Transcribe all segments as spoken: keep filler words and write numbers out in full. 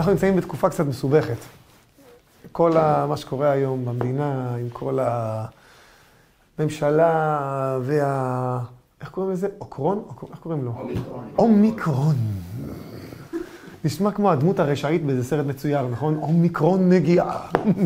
אנחנו נמצאים בתקופה קצת מסובכת. כל מה שקורה היום במדינה, עם כל הממשלה וה... איך קוראים לזה? אוקרון? איך קוראים לו? אומיקרון. אומיקרון. נשמע כמו הדמות הרשעית באיזה סרט מצויר, נכון? אומיקרון נגיעה.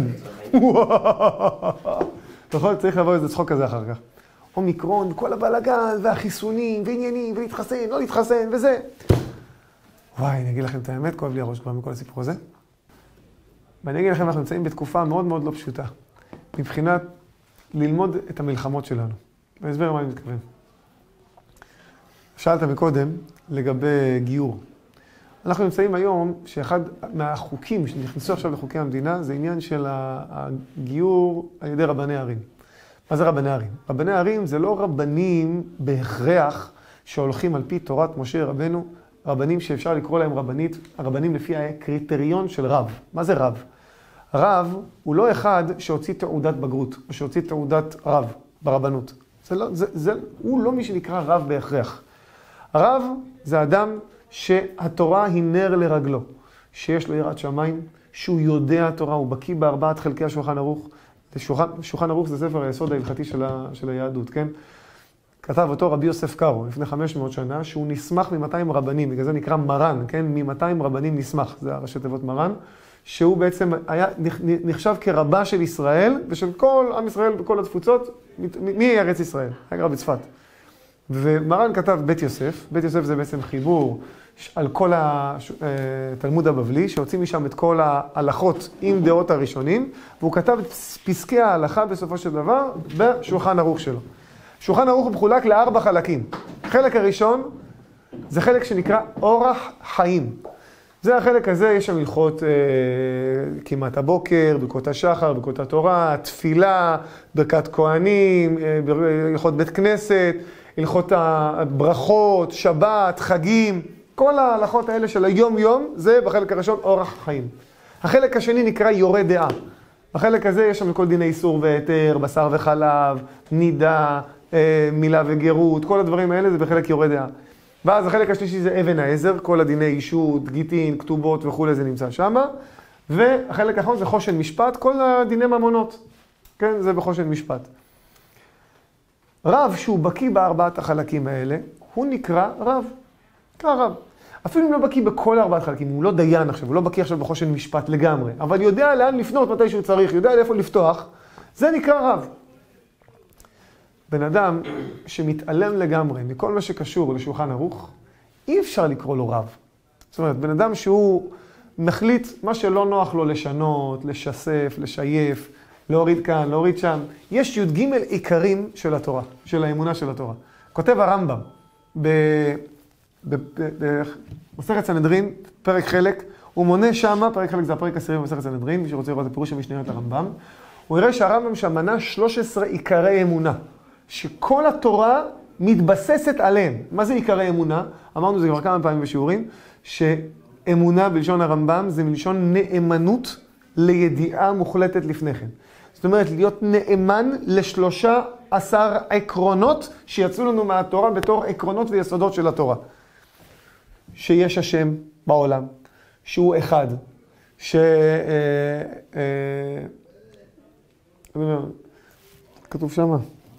נכון? צריך לבוא איזה צחוק כזה אחר כך. אומיקרון, כל הבלגן והחיסונים ועניינים ולהתחסן, לא להתחסן וזה. וואי, אני אגיד לכם את האמת, כואב לי הראש כבר מכל הסיפור הזה. ואני אגיד לכם, אנחנו נמצאים בתקופה מאוד מאוד לא פשוטה, מבחינת ללמוד את המלחמות שלנו. ואני אסביר מה אני מתכוון. שאלת מקודם לגבי גיור. אנחנו נמצאים היום שאחד מהחוקים שנכנסו עכשיו לחוקי המדינה, זה עניין של הגיור על ידי רבני ערים. מה זה רבני ערים? רבני ערים זה לא רבנים בהכרח שהולכים על פי תורת משה רבנו, רבנים שאפשר לקרוא להם רבנית, הרבנים לפי הקריטריון של רב. מה זה רב? רב הוא לא אחד שהוציא תעודת בגרות, או שהוציא תעודת רב ברבנות. זה לא, זה, זה, הוא לא מי שנקרא רב בהכרח. הרב זה אדם שהתורה היא נר לרגלו, שיש לו יראת שמיים, שהוא יודע התורה, הוא בקיא בארבעת חלקי השולחן ערוך. שולחן, שולחן ערוך זה ספר היסוד ההלכתי של, ה, של היהדות, כן? כתב אותו רבי יוסף קארו לפני חמש מאות שנה, שהוא נסמך מ-מאתיים רבנים, בגלל זה נקרא מרן, כן? מ-מאתיים רבנים נסמך, זה הראשי תיבות מרן, שהוא בעצם היה, נחשב כרבה של ישראל, ושל כל עם ישראל בכל התפוצות, מארץ ישראל, היה גר בצפת. ומרן כתב בית יוסף, בית יוסף זה בעצם חיבור על כל התלמוד הבבלי, שהוציא משם את כל ההלכות עם דעות הראשונים, והוא כתב את פסקי ההלכה בסופו של דבר בשולחן ערוך שלו. שולחן ערוך מחולק לארבע חלקים. החלק הראשון זה חלק שנקרא אורח חיים. זה החלק הזה, יש שם הלכות אה, כמעט הבוקר, ברכות השחר, ברכות התורה, תפילה, ברכת כהנים, אה, הלכות בית כנסת, הלכות הברכות, שבת, חגים, כל ההלכות האלה של היום יום, זה בחלק הראשון אורח חיים. החלק השני נקרא יורה דעה. בחלק הזה יש שם כל דיני איסור והיתר, בשר וחלב, נידה, אה, מילה וגרות, כל הדברים האלה זה בחלק יורה דעה. ואז החלק השלישי זה אבן העזר, כל הדיני אישות, גיטין, כתובות וכו' זה נמצא שם. והחלק האחרון זה חושן משפט, כל הדיני ממונות. כן, זה בחושן משפט. רב שהוא בקיא בארבעת החלקים האלה, הוא נקרא רב. נקרא רב. אפילו אם לא בקיא בכל ארבעת חלקים, הוא לא דיין עכשיו, הוא לא בקיא עכשיו בחושן משפט לגמרי, אבל יודע לאן לפנות מתי שהוא צריך, יודע לאיפה לפתוח, זה נקרא רב. בן אדם שמתעלם לגמרי מכל מה שקשור לשולחן ערוך, אי אפשר לקרוא לו רב. זאת אומרת, בן אדם שהוא מחליט מה שלא נוח לו לשנות, לשסף, לשייף, להוריד כאן, להוריד שם. יש י' ג' עיקרים של התורה, של האמונה של התורה. כותב הרמב"ם, במסכת סנהדרין, פרק חלק, הוא מונה שמה, פרק חלק זה הפרק עשירי במסכת סנהדרין, מי שרוצה לראות את פירוש המשניות לרמב"ם, הוא יראה שהרמב"ם שם מנה שלוש עשרה עיקרי אמונה, שכל התורה מתבססת עליהם. מה זה עיקרי אמונה? אמרנו זה כבר כמה פעמים בשיעורים, שאמונה בלשון הרמב"ם זה מלשון נאמנות לידיעה מוחלטת לפני כן. זאת אומרת, להיות נאמן לשלושה עשר עקרונות שיצאו לנו מהתורה בתור עקרונות ויסודות של התורה. שיש השם בעולם, שהוא אחד, ש... כתוב שמה.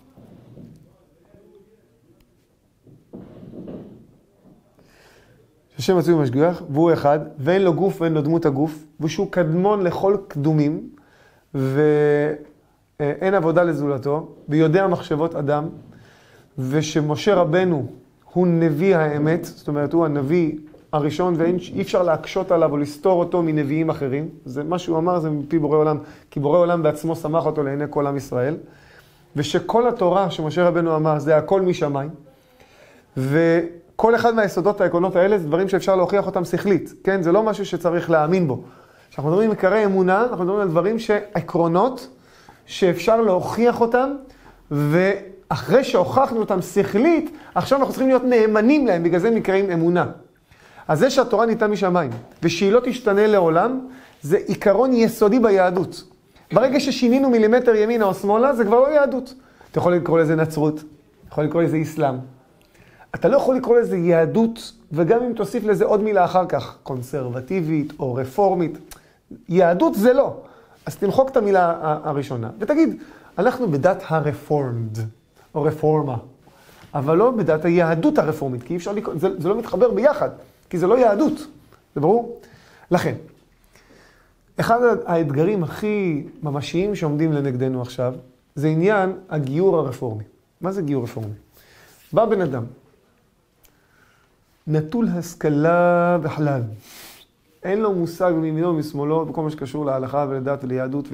שהשם מצוי ומשגיח, והוא אחד, ואין לו גוף ואין לו דמות הגוף, ושהוא קדמון לכל קדומים, ואין עבודה לזולתו, ויודע מחשבות אדם, ושמשה רבנו הוא נביא האמת, זאת אומרת, הוא הנביא הראשון, ואי אפשר להקשות עליו או לסתור אותו מנביאים אחרים. זה מה שהוא אמר, זה מפי בורא עולם, כי בורא עולם בעצמו שמח אותו לעיני כל עם ישראל. ושכל התורה שמשה רבנו אמר, זה הכל משמיים. וכל אחד מהיסודות העקרונות האלה, זה דברים שאפשר להוכיח אותם שכלית. כן? זה לא משהו שצריך להאמין בו. כשאנחנו מדברים עם עיקרי אמונה, אנחנו מדברים על דברים שעקרונות, שאפשר להוכיח אותם, ואחרי שהוכחנו אותם שכלית, עכשיו אנחנו צריכים להיות נאמנים להם, בגלל זה נקראים אמונה. אז זה שהתורה ניתנה משמיים, ושהיא לא תשתנה לעולם, זה עיקרון יסודי ביהדות. ברגע ששינינו מילימטר ימינה או שמאלה, זה כבר לא יהדות. אתה יכול לקרוא לזה נצרות, אתה יכול לקרוא לזה איסלאם. אתה לא יכול לקרוא לזה יהדות, וגם אם תוסיף לזה עוד מילה אחר כך, קונסרבטיבית או רפורמית, יהדות זה לא. אז תמחוק את המילה הראשונה, ותגיד, אנחנו בדת הרפורמד, או רפורמה, אבל לא בדת היהדות הרפורמית, כי אי אפשר לקרוא, זה, זה לא מתחבר ביחד, כי זה לא יהדות, זה ברור? לכן, אחד האתגרים הכי ממשיים שעומדים לנגדנו עכשיו, זה עניין הגיור הרפורמי. מה זה גיור רפורמי? בא בן אדם, נטול השכלה בכלל, אין לו מושג מימינו ומשמאלו בכל מה שקשור להלכה ולדת וליהדות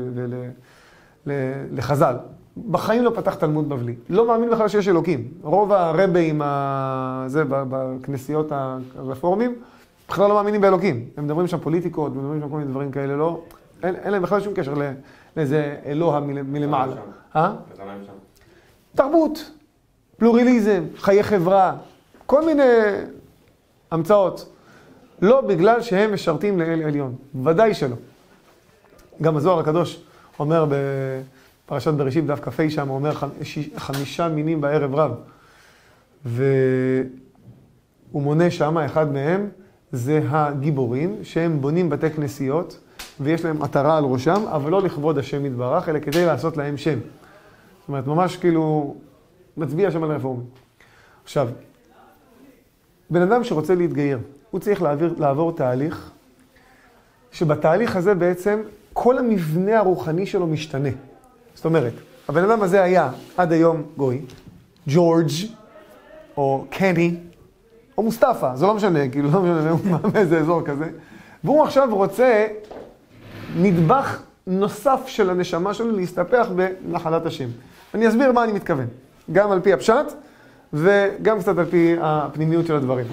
ולחז"ל. בחיים לא פתח תלמוד בבלי. לא מאמין בכלל שיש אלוקים. רוב הרבאים הזה בכנסיות הרפורמים בכלל לא מאמינים באלוקים. הם מדברים שם פוליטיקות, הם מדברים שם כל מיני דברים כאלה, לא. אין, אין להם בכלל שום קשר לאיזה אלוה מלמעלה. אה? תרבות, פלורליזם, חיי חברה, כל מיני המצאות. לא בגלל שהם משרתים לאל עליון. ודאי שלא. גם הזוהר הקדוש אומר בפרשת בראשית, דף כ"ה שם, הוא אומר חמישה מינים בערב רב. והוא מונה שם, אחד מהם, זה הגיבורים, שהם בונים בתי כנסיות, ויש להם עטרה על ראשם, אבל לא לכבוד השם יתברך, אלא כדי לעשות להם שם. זאת אומרת, ממש כאילו מצביע שם על הרפורמים. עכשיו, בן אדם שרוצה להתגייר, הוא צריך לעבור, לעבור תהליך, שבתהליך הזה בעצם כל המבנה הרוחני שלו משתנה. זאת אומרת, הבן אדם הזה היה עד היום גוי, ג'ורג' או קני, או מוסטפא, זה לא משנה, כאילו לא משנה, הוא מאיזה אזור כזה. והוא עכשיו רוצה נדבך נוסף של הנשמה שלו להסתפח בנחלת השם. אני אסביר מה אני מתכוון, גם על פי הפשט וגם קצת על פי הפנימיות של הדברים.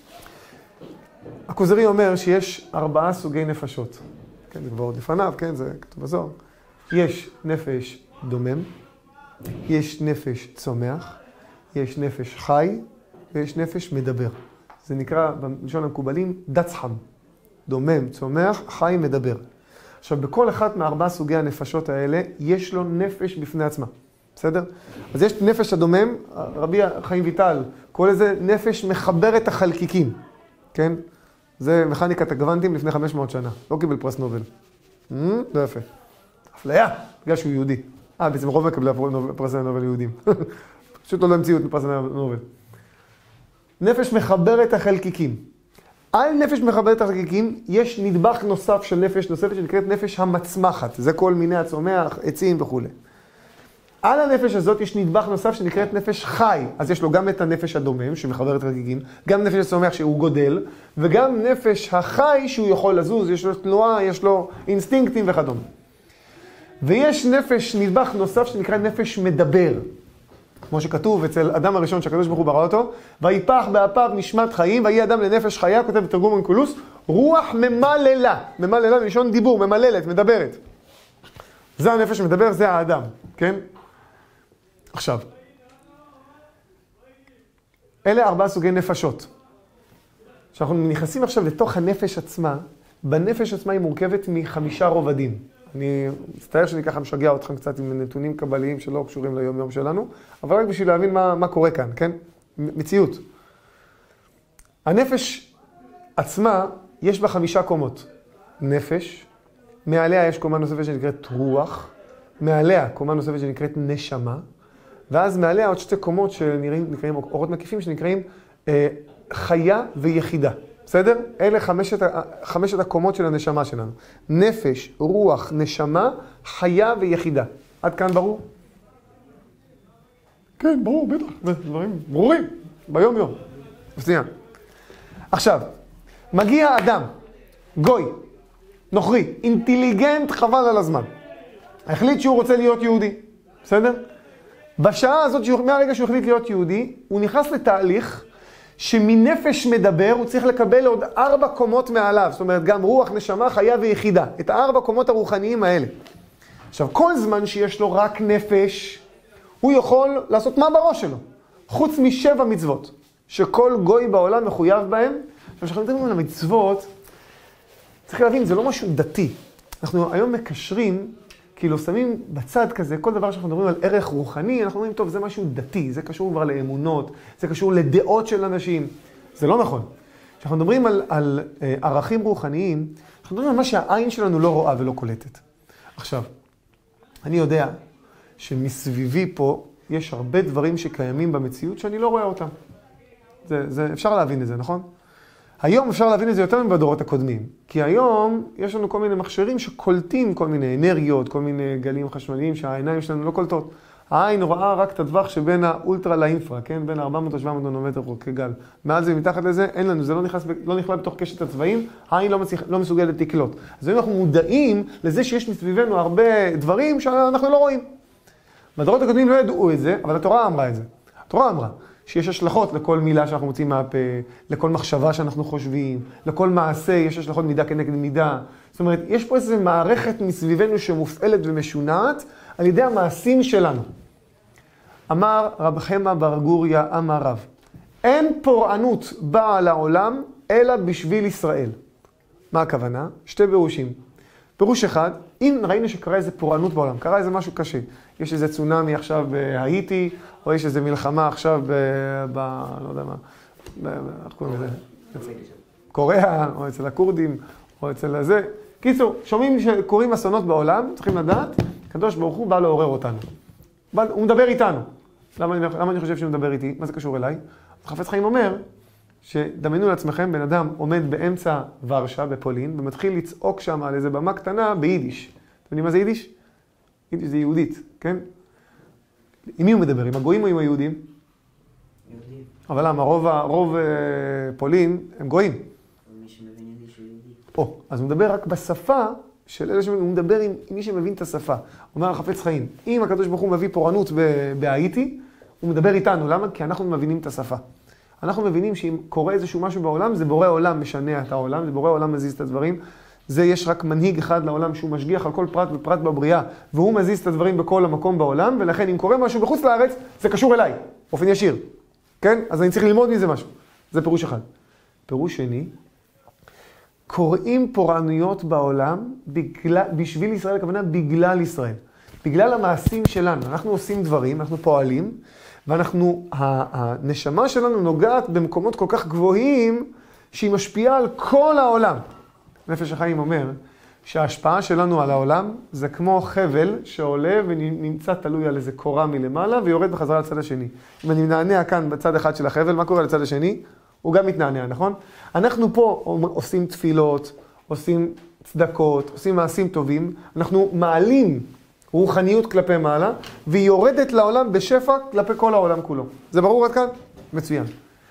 הכוזרי אומר שיש ארבעה סוגי נפשות. כן, זה כבר עוד לפניו, כן, זה כתוב בזוהר. יש נפש דומם, יש נפש צומח, יש נפש חי, ויש נפש מדבר. זה נקרא, בלשון המקובלים, דצחם. דומם, צומח, חי, מדבר. עכשיו, בכל אחת מארבעה סוגי הנפשות האלה, יש לו נפש בפני עצמה. בסדר? אז יש נפש הדומם, רבי חיים ויטל, קורא לזה נפש מחברת החלקיקים. כן? זה מכניקת הקוונטים לפני חמש מאות שנה. לא קיבל פרס נובל. לא יפה. אפליה, בגלל שהוא יהודי. אה, בעצם רוב מקבלי פרס נובל יהודים. פשוט לא המציאות מפרס נובל. נפש מחברת החלקיקים. על נפש מחברת החלקיקים יש נדבך נוסף של נפש נוספת שנקראת נפש המצמחת. זה כל מיני הצומח, עצים וכו'. על הנפש הזאת יש נדבך נוסף שנקראת נפש חי. אז יש לו גם את הנפש הדומם שמחברת חלקיקים, גם נפש הצומח שהוא גודל, וגם נפש החי שהוא יכול לזוז, יש לו תנועה, יש לו אינסטינקטים וכדומה. ויש נפש נדבך נוסף שנקרא נפש מדבר. כמו שכתוב אצל אדם הראשון שהקדוש ברוך הוא ברא אותו, ויפח באפיו נשמת חיים, ויהי אדם לנפש חיה, כותב בתרגום אונקולוס, רוח ממללה. ממללה מלשון דיבור, ממללת, מדברת. זה הנפש מדבר, זה האדם, כן? עכשיו, אלה ארבעה סוגי נפשות. שאנחנו נכנסים עכשיו לתוך הנפש עצמה, בנפש עצמה היא מורכבת מחמישה רובדים. אני מצטער שאני ככה משגע אתכם קצת עם נתונים קבליים שלא קשורים ליום יום שלנו, אבל רק בשביל להבין מה, מה קורה כאן, כן? מציאות. הנפש עצמה, יש בה חמישה קומות. נפש, מעליה יש קומה נוספת שנקראת רוח, מעליה קומה נוספת שנקראת נשמה, ואז מעליה עוד שתי קומות שנקראים אורות מקיפים שנקראים אה, חיה ויחידה. בסדר? אלה חמשת, חמשת הקומות של הנשמה שלנו. נפש, רוח, נשמה, חיה ויחידה. עד כאן ברור? כן, ברור, בטח. דברים ברורים, ביום יום. בסדר. עכשיו, מגיע אדם, גוי, נוכרי, אינטליגנט חבל על הזמן. החליט שהוא רוצה להיות יהודי. בסדר? בשעה הזאת, מהרגע שהוא החליט להיות יהודי, הוא נכנס לתהליך שמנפש מדבר הוא צריך לקבל עוד ארבע קומות מעליו. זאת אומרת, גם רוח, נשמה, חיה ויחידה. את הארבע קומות הרוחניים האלה. עכשיו, כל זמן שיש לו רק נפש, הוא יכול לעשות מה בראש שלו. חוץ משבע מצוות, שכל גוי בעולם מחויב בהם. עכשיו, כשאנחנו מדברים על המצוות, צריך להבין, זה לא משהו דתי. אנחנו היום מקשרים, כאילו שמים בצד כזה, כל דבר שאנחנו מדברים על ערך רוחני, אנחנו אומרים, טוב, זה משהו דתי, זה קשור כבר לאמונות, זה קשור לדעות של אנשים. זה לא נכון. כשאנחנו מדברים על, על אה, ערכים רוחניים, אנחנו מדברים על מה שהעין שלנו לא רואה ולא קולטת. עכשיו, אני יודע שמסביבי פה יש הרבה דברים שקיימים במציאות שאני לא רואה אותם. זה, זה, אפשר להבין את זה, נכון? היום אפשר להבין את זה יותר מבדורות הקודמים. כי היום יש לנו כל מיני מכשירים שקולטים כל מיני אנרגיות, כל מיני גלים חשמליים שהעיניים שלנו לא קולטות. העין רואה רק את הטווח שבין האולטרה לאינפרה, כן? בין ארבע מאות ל-שבע מאות ננומטר כגל. מעל זה ומתחת לזה, אין לנו, זה לא נכנס, לא נכלל בתוך קשת הצבעים, העין לא, מצליח, לא מסוגלת לקלוט. אז היום אנחנו מודעים לזה שיש מסביבנו הרבה דברים שאנחנו לא רואים. בדורות הקודמים לא ידעו את זה, אבל התורה אמרה את זה. התורה אמרה שיש השלכות לכל מילה שאנחנו מוצאים מהפה, לכל מחשבה שאנחנו חושבים, לכל מעשה יש השלכות מידה כנגד מידה. זאת אומרת, יש פה איזו מערכת מסביבנו שמופעלת ומשונעת על ידי המעשים שלנו. אמר רב חמא בר גוריא אמר רב, אין פורענות באה לעולם אלא בשביל ישראל. מה הכוונה? שתי פירושים. פירוש אחד, אם ראינו שקרה איזה פורענות בעולם, קרה איזה משהו קשה, יש איזה צונאמי עכשיו בהאיטי, או יש איזה מלחמה עכשיו ב... ב לא יודע מה, איך קוראים לזה? קוריאה, או אצל הקורדים, או אצל הזה. קיצור, שומעים שקורים אסונות בעולם, צריכים לדעת, הקדוש ברוך הוא בא לעורר אותנו. בא, הוא מדבר איתנו. למה אני, למה אני חושב שהוא מדבר איתי? מה זה קשור אליי? חפץ חיים אומר, שדמיינו לעצמכם, בן אדם עומד באמצע ורשה בפולין, ומתחיל לצעוק שם על איזה במה קטנה ביידיש. אתם יודעים מה זה יידיש? יידיש זה יהודית, כן? עם מי הוא מדבר? עם הגויים או עם היהודים? יהודים. אבל למה? רוב, רוב פולין הם גויים. מי שמבין יידיש הוא יהודי. או, אז הוא מדבר רק בשפה של אלה שמבין, הוא מדבר עם, עם מי שמבין את השפה. הוא אומר חפץ חיים, אם הקדוש ברוך הוא מביא פורענות בהאיטי, הוא מדבר איתנו. למה? כי אנחנו מבינים את השפה. אנחנו מבינים שאם קורה איזשהו משהו בעולם, זה בורא עולם משנה את העולם, זה בורא עולם מזיז את הדברים. זה יש רק מנהיג אחד לעולם שהוא משגיח על כל פרט ופרט בבריאה, והוא מזיז את הדברים בכל המקום בעולם, ולכן אם קורה משהו בחוץ לארץ, זה קשור אליי, באופן ישיר. כן? אז אני צריך ללמוד מזה משהו. זה פירוש אחד. פירוש שני, קוראים פורענויות בעולם בגלל, בשביל ישראל, הכוונה בגלל ישראל. בגלל המעשים שלנו. אנחנו עושים דברים, אנחנו פועלים, ואנחנו, הנשמה שלנו נוגעת במקומות כל כך גבוהים, שהיא משפיעה על כל העולם. נפש החיים אומר שההשפעה שלנו על העולם זה כמו חבל שעולה ונמצא תלוי על איזה קורה מלמעלה ויורד בחזרה לצד השני. אם אני מנענע כאן בצד אחד של החבל, מה קורה לצד השני? הוא גם מתנענע, נכון? אנחנו פה עושים תפילות, עושים צדקות, עושים מעשים טובים, אנחנו מעלים רוחניות כלפי מעלה, והיא יורדת לעולם בשפע כלפי כל העולם כולו. זה ברור עד כאן? מצוין.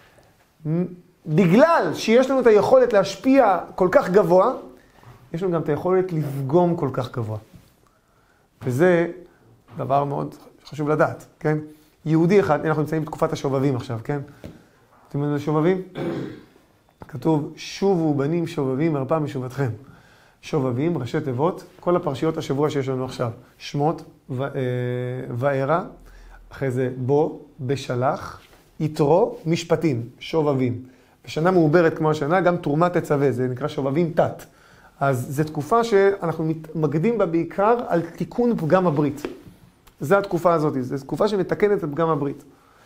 בגלל שיש לנו את היכולת להשפיע כל כך גבוה, יש לנו גם את היכולת לפגום כל כך גבוה. וזה דבר מאוד חשוב לדעת, כן? יהודי אחד, אנחנו נמצאים בתקופת השובבים עכשיו, כן? אתם יודעים מה זה שובבים? כתוב, שובו בנים שובבים מרפא משובתכם. שובבים, ראשי תיבות, כל הפרשיות השבוע שיש לנו עכשיו. שמות, וארא, אחרי זה בו, בשלח, יתרו, משפטים, שובבים. בשנה מעוברת כמו השנה, גם תרומת תצווה, זה נקרא שובבים תת. אז זו תקופה שאנחנו מתמקדים בה בעיקר על תיקון פגם הברית. זו התקופה הזאת, זו תקופה שמתקנת את פגם הברית.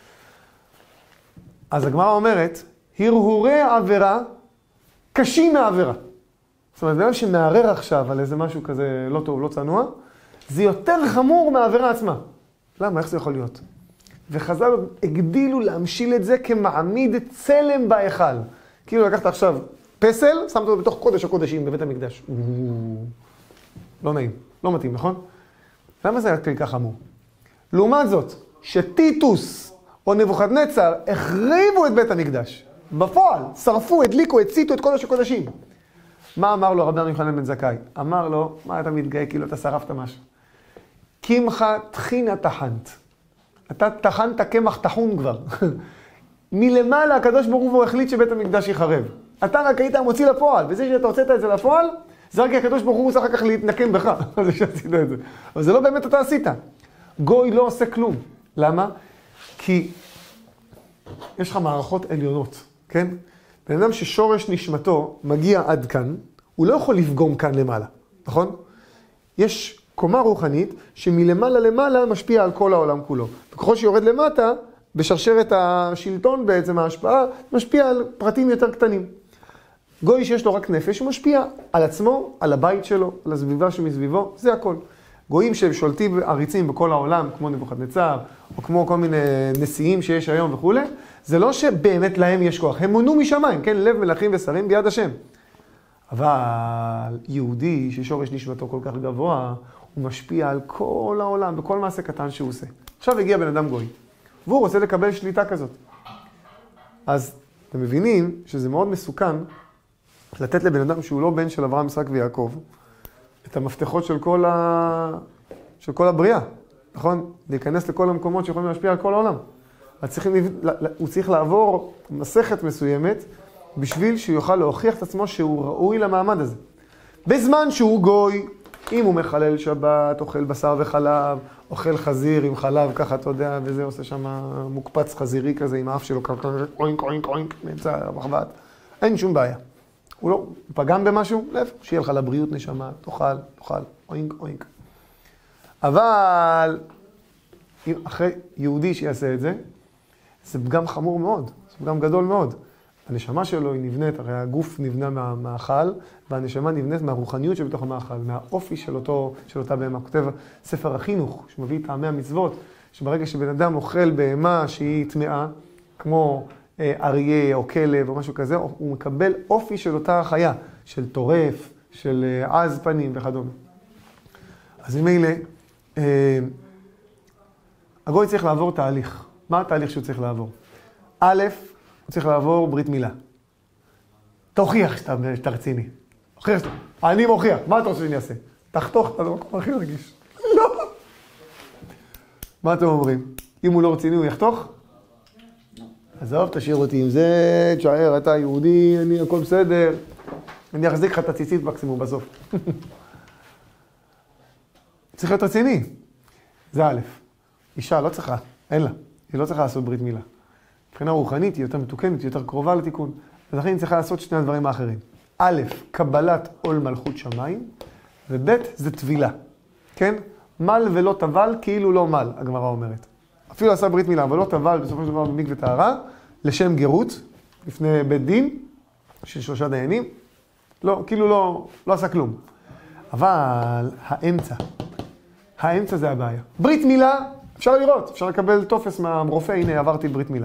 אז הגמרא אומרת, הרהורי עבירה קשים מעבירה. זאת אומרת, בגלל שמערער עכשיו על איזה משהו כזה לא טוב, לא צנוע, זה יותר חמור מהעבירה עצמה. למה? איך זה יכול להיות? וחז"ל הגדילו להמשיל את זה כמעמיד צלם בהיכל. כאילו לקחת עכשיו פסל, שמת אותו בתוך קודש הקודשים בבית המקדש. לא נעים, לא מתאים, נכון? למה זה היה כל כך חמור? לעומת זאת, שטיטוס או נבוכדנצר החריבו את בית המקדש. בפועל, שרפו, הדליקו, הציתו את קודש הקודשים. מה אמר לו רבן יוחנן בן זכאי? אמר לו, מה אתה מתגאה כאילו אתה שרפת משהו? קמחא טחינה טחנת. אתה טחנת קמח טחון כבר. מלמעלה הקדוש ברוך הוא החליט שבית המקדש יחרב. אתה רק היית מוציא לפועל, וזה שאתה הוצאת את זה לפועל, זה רק הקדוש ברוך הוא צריך אחר כך להתנקם בך. זה שעשית את זה. אבל זה לא באמת אתה עשית. גוי לא עושה כלום. למה? כי יש לך מערכות עליונות, כן? בן אדם ששורש נשמתו מגיע עד כאן, הוא לא יכול לפגום כאן למעלה, נכון? יש קומה רוחנית שמלמעלה למעלה משפיע על כל העולם כולו. וככל שיורד למטה, בשרשרת השלטון בעצם ההשפעה, משפיע על פרטים יותר קטנים. גוי שיש לו רק נפש, הוא משפיע על עצמו, על הבית שלו, על הסביבה שמסביבו, זה הכל. גויים שהם שולטים עריצים בכל העולם, כמו נבוכדנצר, או כמו כל מיני נשיאים שיש היום וכו', זה לא שבאמת להם יש כוח, הם מונו משמיים, כן? לב מלכים ושרים ביד השם. אבל יהודי ששורש נשמתו כל כך גבוה, הוא משפיע על כל העולם, בכל מעשה קטן שהוא עושה. עכשיו הגיע בן אדם גוי, והוא רוצה לקבל שליטה כזאת. אז אתם מבינים שזה מאוד מסוכן לתת לבן אדם שהוא לא בן של אברהם, יצחק ויעקב, את המפתחות של כל, ה... של כל הבריאה, נכון? להיכנס לכל המקומות שיכולים להשפיע על כל העולם. צריך... הוא צריך לעבור מסכת מסוימת בשביל שהוא יוכל להוכיח את עצמו שהוא ראוי למעמד הזה. בזמן שהוא גוי, אם הוא מחלל שבת, אוכל בשר וחלב, אוכל חזיר עם חלב, ככה אתה יודע, וזה עושה שם מוקפץ חזירי כזה עם האף שלו, ככה אוינק אוינק אוינק, באמצע המחבת, אין שום בעיה. הוא לא הוא פגם במשהו, להפך, שיהיה לך לבריאות נשמה, תאכל, תאכל, אוינק אוינק. אבל אחרי יהודי שיעשה את זה, זה פגם חמור מאוד, זה פגם גדול מאוד. הנשמה שלו היא נבנית, הרי הגוף נבנה מהמאכל, והנשמה נבנית מהרוחניות שבתוך המאכל, מהאופי של, אותו, של אותה בהמה. כותב ספר החינוך, שמביא טעמי המצוות, שברגע שבן אדם אוכל בהמה שהיא טמאה, כמו אה, אריה או כלב או משהו כזה, הוא מקבל אופי של אותה חיה, של טורף, של אה, עז פנים וכדומה. אז ממילא, אה, הגוי צריך לעבור תהליך. מה התהליך שהוא צריך לעבור? א', הוא צריך לעבור ברית מילה. תוכיח שאתה, שאתה רציני. תוכיח שאתה... אני מוכיח. מה אתה רוצה שאני אעשה? תחתוך את המקום הכי רגיש. לא. מה אתם אומרים? אם הוא לא רציני, הוא יחתוך? לא. עזוב, תשאיר אותי עם זה, תשאר, אתה יהודי, אני, הכל בסדר. אני אחזיק לך את הציצית מקסימום בסוף. צריך להיות רציני. זה א', אישה לא צריכה, אין לה. היא לא צריכה לעשות ברית מילה. מבחינה רוחנית היא יותר מתוקנת, היא יותר קרובה לתיקון. ולכן היא צריכה לעשות שני הדברים האחרים. א', קבלת עול מלכות שמיים, וב', זה טבילה. כן? מל ולא טבל, כאילו לא מל, הגמרא אומרת. אפילו עשה ברית מילה, אבל לא טבל בסופו של דבר במקווה טהרה, לשם גרות, לפני בית דין, של שלושה דיינים. לא, כאילו לא, לא עשה כלום. אבל האמצע, האמצע זה הבעיה. ברית מילה, אפשר לראות, אפשר לקבל תופס מהרופא, הנה עברתי ברית מילה.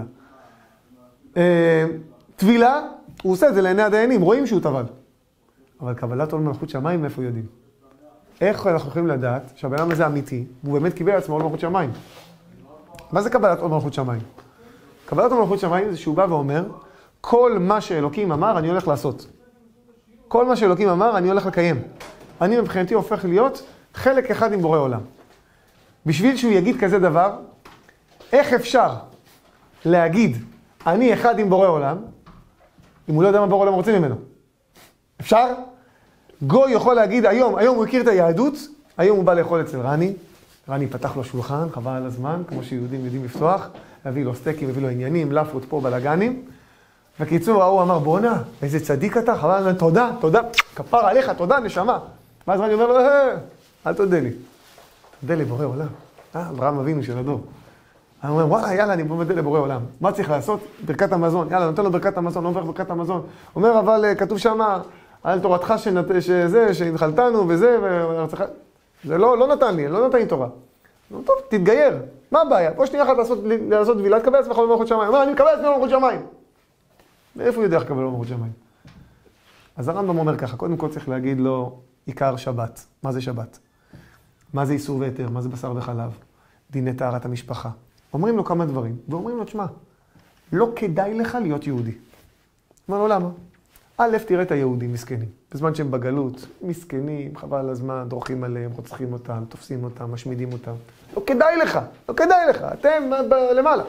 טבילה, הוא עושה את זה לעיני הדיינים, רואים שהוא טבל. אבל קבלת עול מלכות שמיים, מאיפה יודעים? איך אנחנו יכולים לדעת שהבן אדם הזה אמיתי, והוא באמת קיבל לעצמו עול מלכות שמיים? מה זה קבלת עול מלכות שמיים? קבלת עול מלכות שמיים זה שהוא בא ואומר, כל מה שאלוקים אמר, אני הולך לעשות. כל מה שאלוקים אמר, אני הולך לקיים. אני מבחינתי הופך להיות חלק אחד עם בורא עולם. בשביל שהוא יגיד כזה דבר, איך אפשר להגיד, אני אחד עם בורא עולם, אם הוא לא יודע מה בורא עולם רוצה ממנו? אפשר? גוי יכול להגיד, היום, היום הוא הכיר את היהדות, היום הוא בא לאכול אצל רני, רני פתח לו שולחן, חבל על הזמן, כמו שיהודים יודעים לפתוח, הביא לו סטייקים, הביא לו עניינים, לפות פה בלגנים, וקיצור, הוא אמר, בונה, איזה צדיק אתה, חבל על הזמן, תודה, תודה, כפר עליך, תודה, נשמה. ואז רני אומר לו, אל תודה לי. תודה לי, בורא עולם. אה, אברהם אבינו של הדור. אני אומר, וואלה, יאללה, אני מודה לבורא עולם. מה צריך לעשות? ברכת המזון. יאללה, נותן לו ברכת המזון, לא מברך ברכת המזון. אומר, אבל כתוב שמה, על תורתך שנת, שזה, שהנחלתנו וזה, ורצח... זה לא, לא נתן לי, לא נתן לי תורה. נו, טוב, תתגייר. מה הבעיה? פה שנייה אחת לעשות, לעשות וילה, תקבל עצמך במלכות שמיים. אומר, אני מקבל עצמך במלכות שמיים. מאיפה הוא יודע איך לקבל במלכות שמיים? אז הרמב"ם אומר ככה, קודם כל צריך להגיד לו, עיקר שבת. מה זה שבת? מה זה איסור והיתר? מה זה בשר וחלב? דיני טהרת המשפחה. אומרים לו כמה דברים, ואומרים לו, תשמע, לא כדאי לך להיות יהודי. אומר לו, למה? א', תראה את היהודים מסכנים. בזמן שהם בגלות, מסכנים, חבל על הזמן, דורכים עליהם, רוצחים אותם, תופסים אותם, משמידים אותם. לא כדאי לך, לא כדאי לך, אתם למעלה.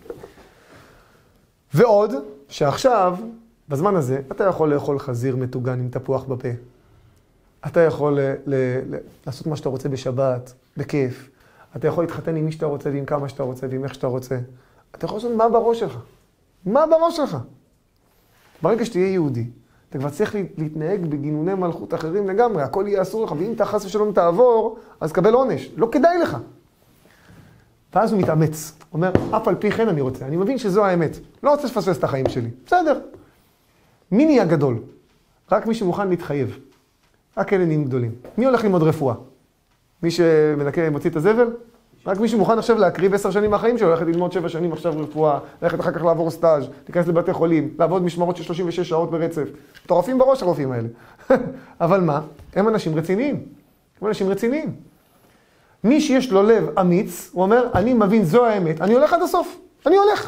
ועוד, שעכשיו, בזמן הזה, אתה יכול לאכול חזיר מטוגן עם תפוח בפה. אתה יכול ל- ל- ל- לעשות מה שאתה רוצה בשבת, בכיף. אתה יכול להתחתן עם מי שאתה רוצה, ועם כמה שאתה רוצה, ועם איך שאתה רוצה. אתה יכול לעשות מה בראש שלך. מה בראש שלך? ברגע שתהיה יהודי, אתה כבר צריך להתנהג בגינוני מלכות אחרים לגמרי, הכל יהיה אסור לך, ואם אתה חס ושלום תעבור, אז קבל עונש, לא כדאי לך. ואז הוא מתאמץ, אומר, אף על פי כן אני רוצה, אני מבין שזו האמת, לא רוצה לפספס את החיים שלי, בסדר. מי נהיה גדול? רק מי שמוכן להתחייב, רק אלה נהיים גדולים. מי הולך ללמוד רפואה? מי שמנקה, מוציא את הזבל? רק מי שמוכן עכשיו להקריב עשר שנים מהחיים שלו, הולכת ללמוד שבע שנים עכשיו רפואה, הולכת אחר כך לעבור סטאז', להיכנס לבתי חולים, לעבוד משמרות של שלושים ושש שעות ברצף. מטורפים בראש הרופאים האלה. אבל מה? הם אנשים רציניים. הם אנשים רציניים. מי שיש לו לב אמיץ, הוא אומר, אני מבין זו האמת, אני הולך עד הסוף. אני הולך.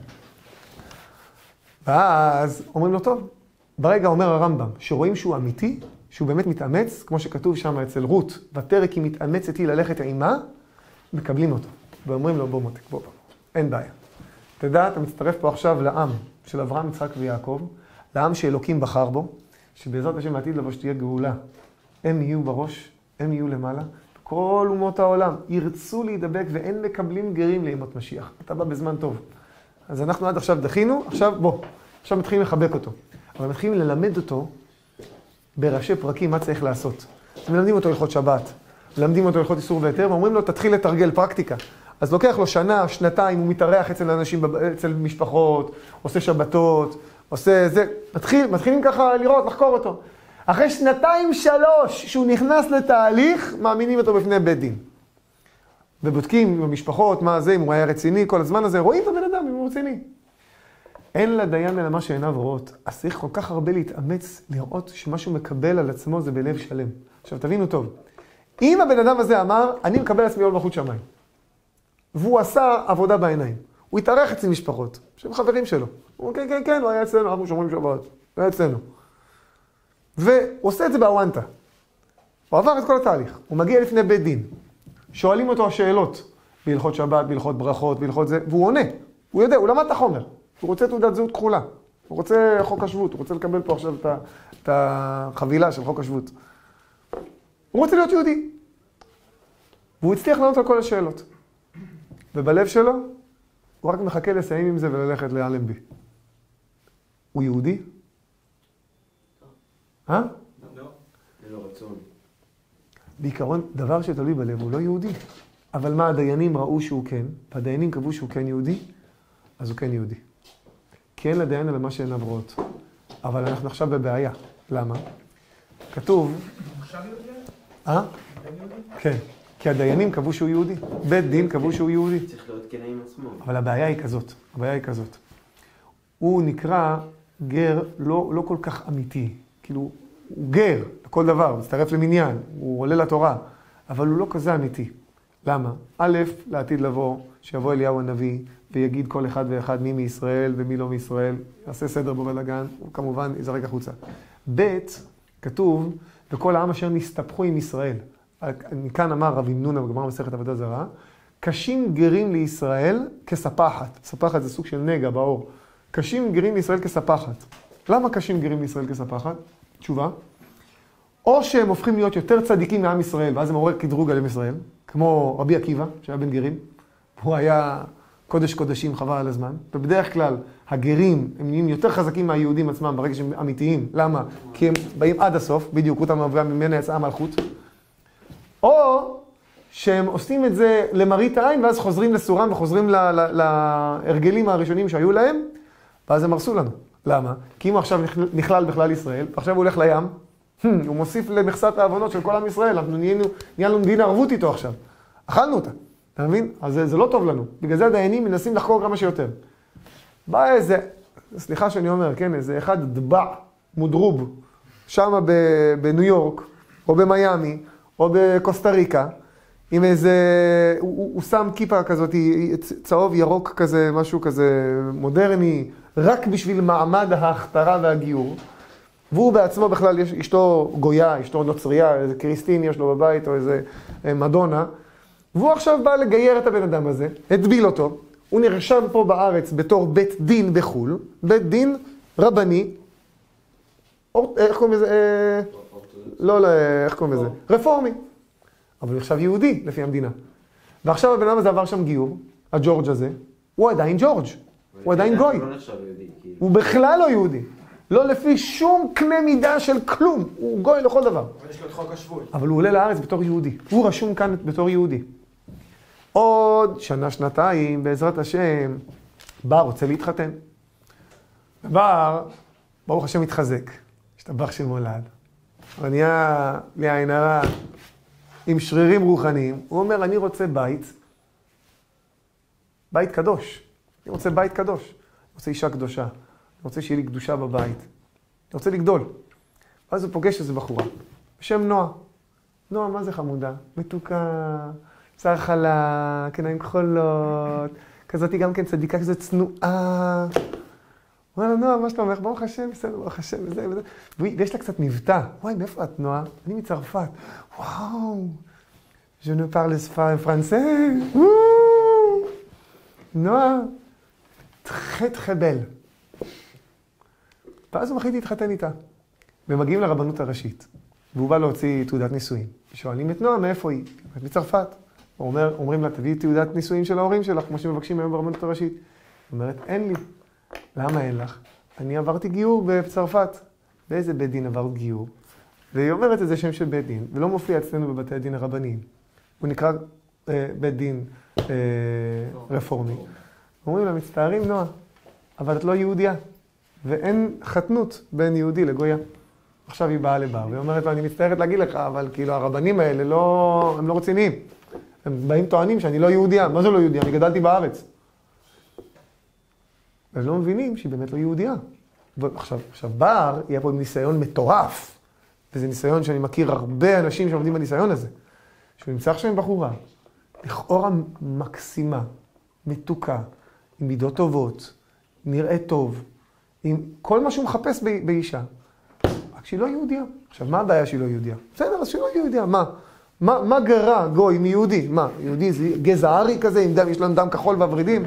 ואז אומרים לו, טוב. ברגע אומר הרמב"ם, שרואים שהוא אמיתי, שהוא באמת מתאמץ, כמו שכתוב שם אצל רות, ותרא כי מתאמצת היא ללכת עימה, מקבלים אותו, ואומרים לו, בוא מותק, בוא, בוא, אין בעיה. תדע, אתה מצטרף פה עכשיו לעם של אברהם, יצחק ויעקב, לעם שאלוקים בחר בו, שבעזרת השם העתיד לבוא שתהיה גאולה. הם יהיו בראש, הם יהיו למעלה, כל אומות העולם ירצו להידבק ואין מקבלים גרים לימות משיח. אתה בא בזמן טוב. אז אנחנו עד עכשיו דחינו, עכשיו בוא, עכשיו מתחילים לחבק אותו. אבל מתחילים ללמד אותו בראשי פרקים מה צריך לעשות. מלמדים אותו הלכות שבת. למדים אותו הלכות איסור והיתר, ואומרים לו, תתחיל לתרגל פרקטיקה. אז לוקח לו שנה, שנתיים, הוא מתארח אצל אנשים, אצל משפחות, עושה שבתות, עושה זה, מתחיל, מתחילים ככה לראות, לחקור אותו. אחרי שנתיים, שלוש, שהוא נכנס לתהליך, מאמינים אותו בפני בית דין. ובודקים במשפחות, מה זה, אם הוא היה רציני, כל הזמן הזה, רואים את הבן אדם, אם הוא רציני. אין לדיין אלא מה שעיניו רואות. אז צריך כל כך הרבה להתאמץ, לראות שמה שהוא מקבל על עצמו זה בלב שלם. עכשיו, תבינו טוב. אם הבן אדם הזה אמר, אני מקבל עצמי עול מלכות שמיים, והוא עשה עבודה בעיניים, הוא התארח אצל משפחות, שהם חברים שלו. הוא אומר, כן, כן, כן, הוא היה אצלנו, אנחנו שומרים שבת, הוא היה אצלנו. והוא עושה את זה באוונטה. הוא עבר את כל התהליך, הוא מגיע לפני בית דין, שואלים אותו השאלות, בהלכות שבת, בהלכות ברכות, בהלכות זה, והוא עונה, הוא יודע, הוא למד את החומר, הוא רוצה תעודת זהות כחולה, הוא רוצה חוק השבות, הוא רוצה לקבל פה עכשיו את החבילה של חוק השבות. הוא רוצה להיות יהודי. והוא הצליח לענות על כל השאלות. ובלב שלו, הוא רק מחכה לסיים עם זה וללכת לאלנבי. הוא יהודי? אה? לא. אין לו רצון. בעיקרון, דבר שתלוי בלב הוא לא יהודי. אבל מה, הדיינים ראו שהוא כן, והדיינים קבעו שהוא כן יהודי, אז הוא כן יהודי. כי אין לדיין אלא מה שעיניו רואות. אבל אנחנו עכשיו בבעיה. למה? כתוב... עכשיו יהודי? אה? כן. כי הדיינים קבעו שהוא יהודי. בית דין קבעו שהוא יהודי. צריך להיות כן עם עצמו. אבל הבעיה היא כזאת. הבעיה היא כזאת. הוא נקרא גר לא, לא כל כך אמיתי. כאילו, הוא גר לכל דבר, הוא מצטרף למניין, הוא עולה לתורה. אבל הוא לא כזה אמיתי. למה? א', לעתיד לבוא, שיבוא אליהו הנביא, ויגיד כל אחד ואחד מי מישראל ומי לא מישראל, יעשה סדר בבלגן, הוא כמובן יזרק החוצה. ב', כתוב, וכל העם אשר נסתפחו עם ישראל. מכאן אמר רב ימנונה בגמרא מסכת עבודה זרה, קשים גרים לישראל כספחת. ספחת זה סוג של נגע באור. קשים גרים לישראל כספחת. למה קשים גרים לישראל כספחת? תשובה. או שהם הופכים להיות יותר צדיקים מעם ישראל, ואז זה מעורר קדרוג על עם ישראל, כמו רבי עקיבא, שהיה בן גרים. הוא היה קודש קודשים, חבל על הזמן. ובדרך כלל, הגרים הם נהיים יותר חזקים מהיהודים עצמם, ברגע שהם אמיתיים. למה? כי הם באים עד הסוף, בדיוק, רותם אברהם ממנה יצאה מלכות. או שהם עושים את זה למראית העין, ואז חוזרים לסורם וחוזרים להרגלים הראשונים שהיו להם, ואז הם הרסו לנו. למה? כי אם הוא עכשיו נכלל בכלל ישראל, ועכשיו הוא הולך לים, הוא מוסיף למכסת העוונות של כל עם ישראל, אנחנו נהיינו, נהיה לנו דין ערבות איתו עכשיו. אכלנו אותה, אתה מבין? אז זה, זה לא טוב לנו. בגלל זה הדיינים מנסים לחקור כמה שיותר. בא איזה, סליחה שאני אומר, כן, איזה אחד דבע מודרוב, שם בניו יורק, או במיימי, או בקוסטה ריקה, עם איזה, הוא, הוא, הוא שם כיפה כזאת, צהוב ירוק כזה, משהו כזה מודרני, רק בשביל מעמד ההכתרה והגיור. והוא בעצמו בכלל, יש אשתו גויה, אשתו נוצריה, איזה קריסטין יש לו בבית, או איזה מדונה. והוא עכשיו בא לגייר את הבן אדם הזה, הדביל אותו. הוא נרשם פה בארץ בתור בית דין בחול, בית דין רבני, איך קוראים לזה? לא, לא, איך קוראים לזה? רפורמי. אבל הוא עכשיו יהודי, לפי המדינה. ועכשיו הבן אדם הזה עבר שם גיור, הג'ורג' הזה, הוא עדיין ג'ורג', הוא עדיין גוי. הוא בכלל לא יהודי. לא לפי שום קנה מידה של כלום. הוא גוי לכל דבר. אבל יש לו את חוק השבות. אבל הוא עולה לארץ בתור יהודי. הוא רשום כאן בתור יהודי. עוד שנה, שנתיים, בעזרת השם, בר רוצה להתחתן. בר, ברוך השם מתחזק. השתבח שמולד. הוא נהיה בלי עין הרע, עם שרירים רוחניים. הוא אומר, אני רוצה בית, בית קדוש. אני רוצה בית קדוש. אני רוצה אישה קדושה. אני רוצה שיהיה לי קדושה בבית. אני רוצה לגדול. ואז הוא פוגש איזו בחורה, בשם נועה. נועה, מה זה חמודה? מתוקה, שיער חלק, עיניים כחולות, כזאת גם כן צדיקה, כזאת צנועה. הוא אומר לה, נועה, מה שאתה אומר? ברוך השם, בסדר, ברוך השם, וזה וזה. ויש לה קצת מבטא. וואי, מאיפה את, נועה? אני מצרפת. וואו, je ne parle pas français. נועה, très très belle. ואז הוא מחליט להתחתן איתה. ומגיעים לרבנות הראשית. והוא בא להוציא תעודת נישואים. שואלים את נועה, מאיפה היא? את מצרפת. הוא אומר, אומרים לה, תביאי תעודת נישואים של ההורים שלך, כמו שמבקשים היום ברבנות הראשית. היא אומרת, אין לי. למה אין לך? אני עברתי גיור בצרפת. באיזה בית דין עברת גיור? והיא אומרת את זה שם של בית דין, ולא מופיע אצלנו בבתי הדין הרבניים. הוא נקרא אה, בית דין אה, רפורמי. אומרים לה, מצטערים נועה, אבל את לא יהודיה, ואין חתנות בין יהודי לגויה. עכשיו היא באה לבר, והיא אומרת לו, אני מצטערת להגיד לך, אבל כאילו הרבנים האלה לא, הם לא רציניים. הם באים טוענים שאני לא יהודיה. מה זה לא יהודיה? אני גדלתי בארץ. והם לא מבינים שהיא באמת לא יהודיה. עכשיו, עכשיו בר יהיה פה עם ניסיון מטורף, וזה ניסיון שאני מכיר הרבה אנשים שעומדים בניסיון הזה, שהוא נמצא עכשיו עם בחורה, לכאורה מקסימה, מתוקה, עם מידות טובות, נראה טוב, עם כל מה שהוא מחפש באישה, רק שהיא לא יהודיה. עכשיו, מה הבעיה שהיא לא יהודיה? בסדר, אז שהיא לא יהודיה, מה? מה, מה גרה גוי מיהודי? מה, יהודי זה גזע ארי כזה, עם דם, יש לנו דם כחול והורידים?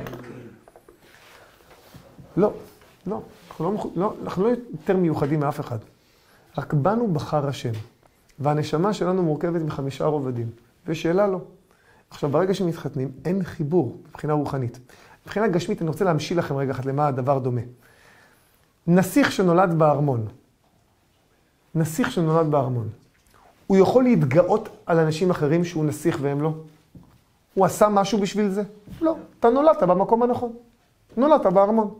לא, לא, אנחנו לא, לא, אנחנו לא יותר מיוחדים מאף אחד. רק בנו בחר השם, והנשמה שלנו מורכבת מחמישה רובדים, ושאלה לא. עכשיו, ברגע שמתחתנים, אין חיבור מבחינה רוחנית. מבחינה גשמית, אני רוצה להמשיל לכם רגע אחת למה הדבר דומה. נסיך שנולד בארמון, נסיך שנולד בארמון, הוא יכול להתגאות על אנשים אחרים שהוא נסיך והם לא? הוא עשה משהו בשביל זה? לא, אתה נולדת במקום הנכון. נולדת בארמון.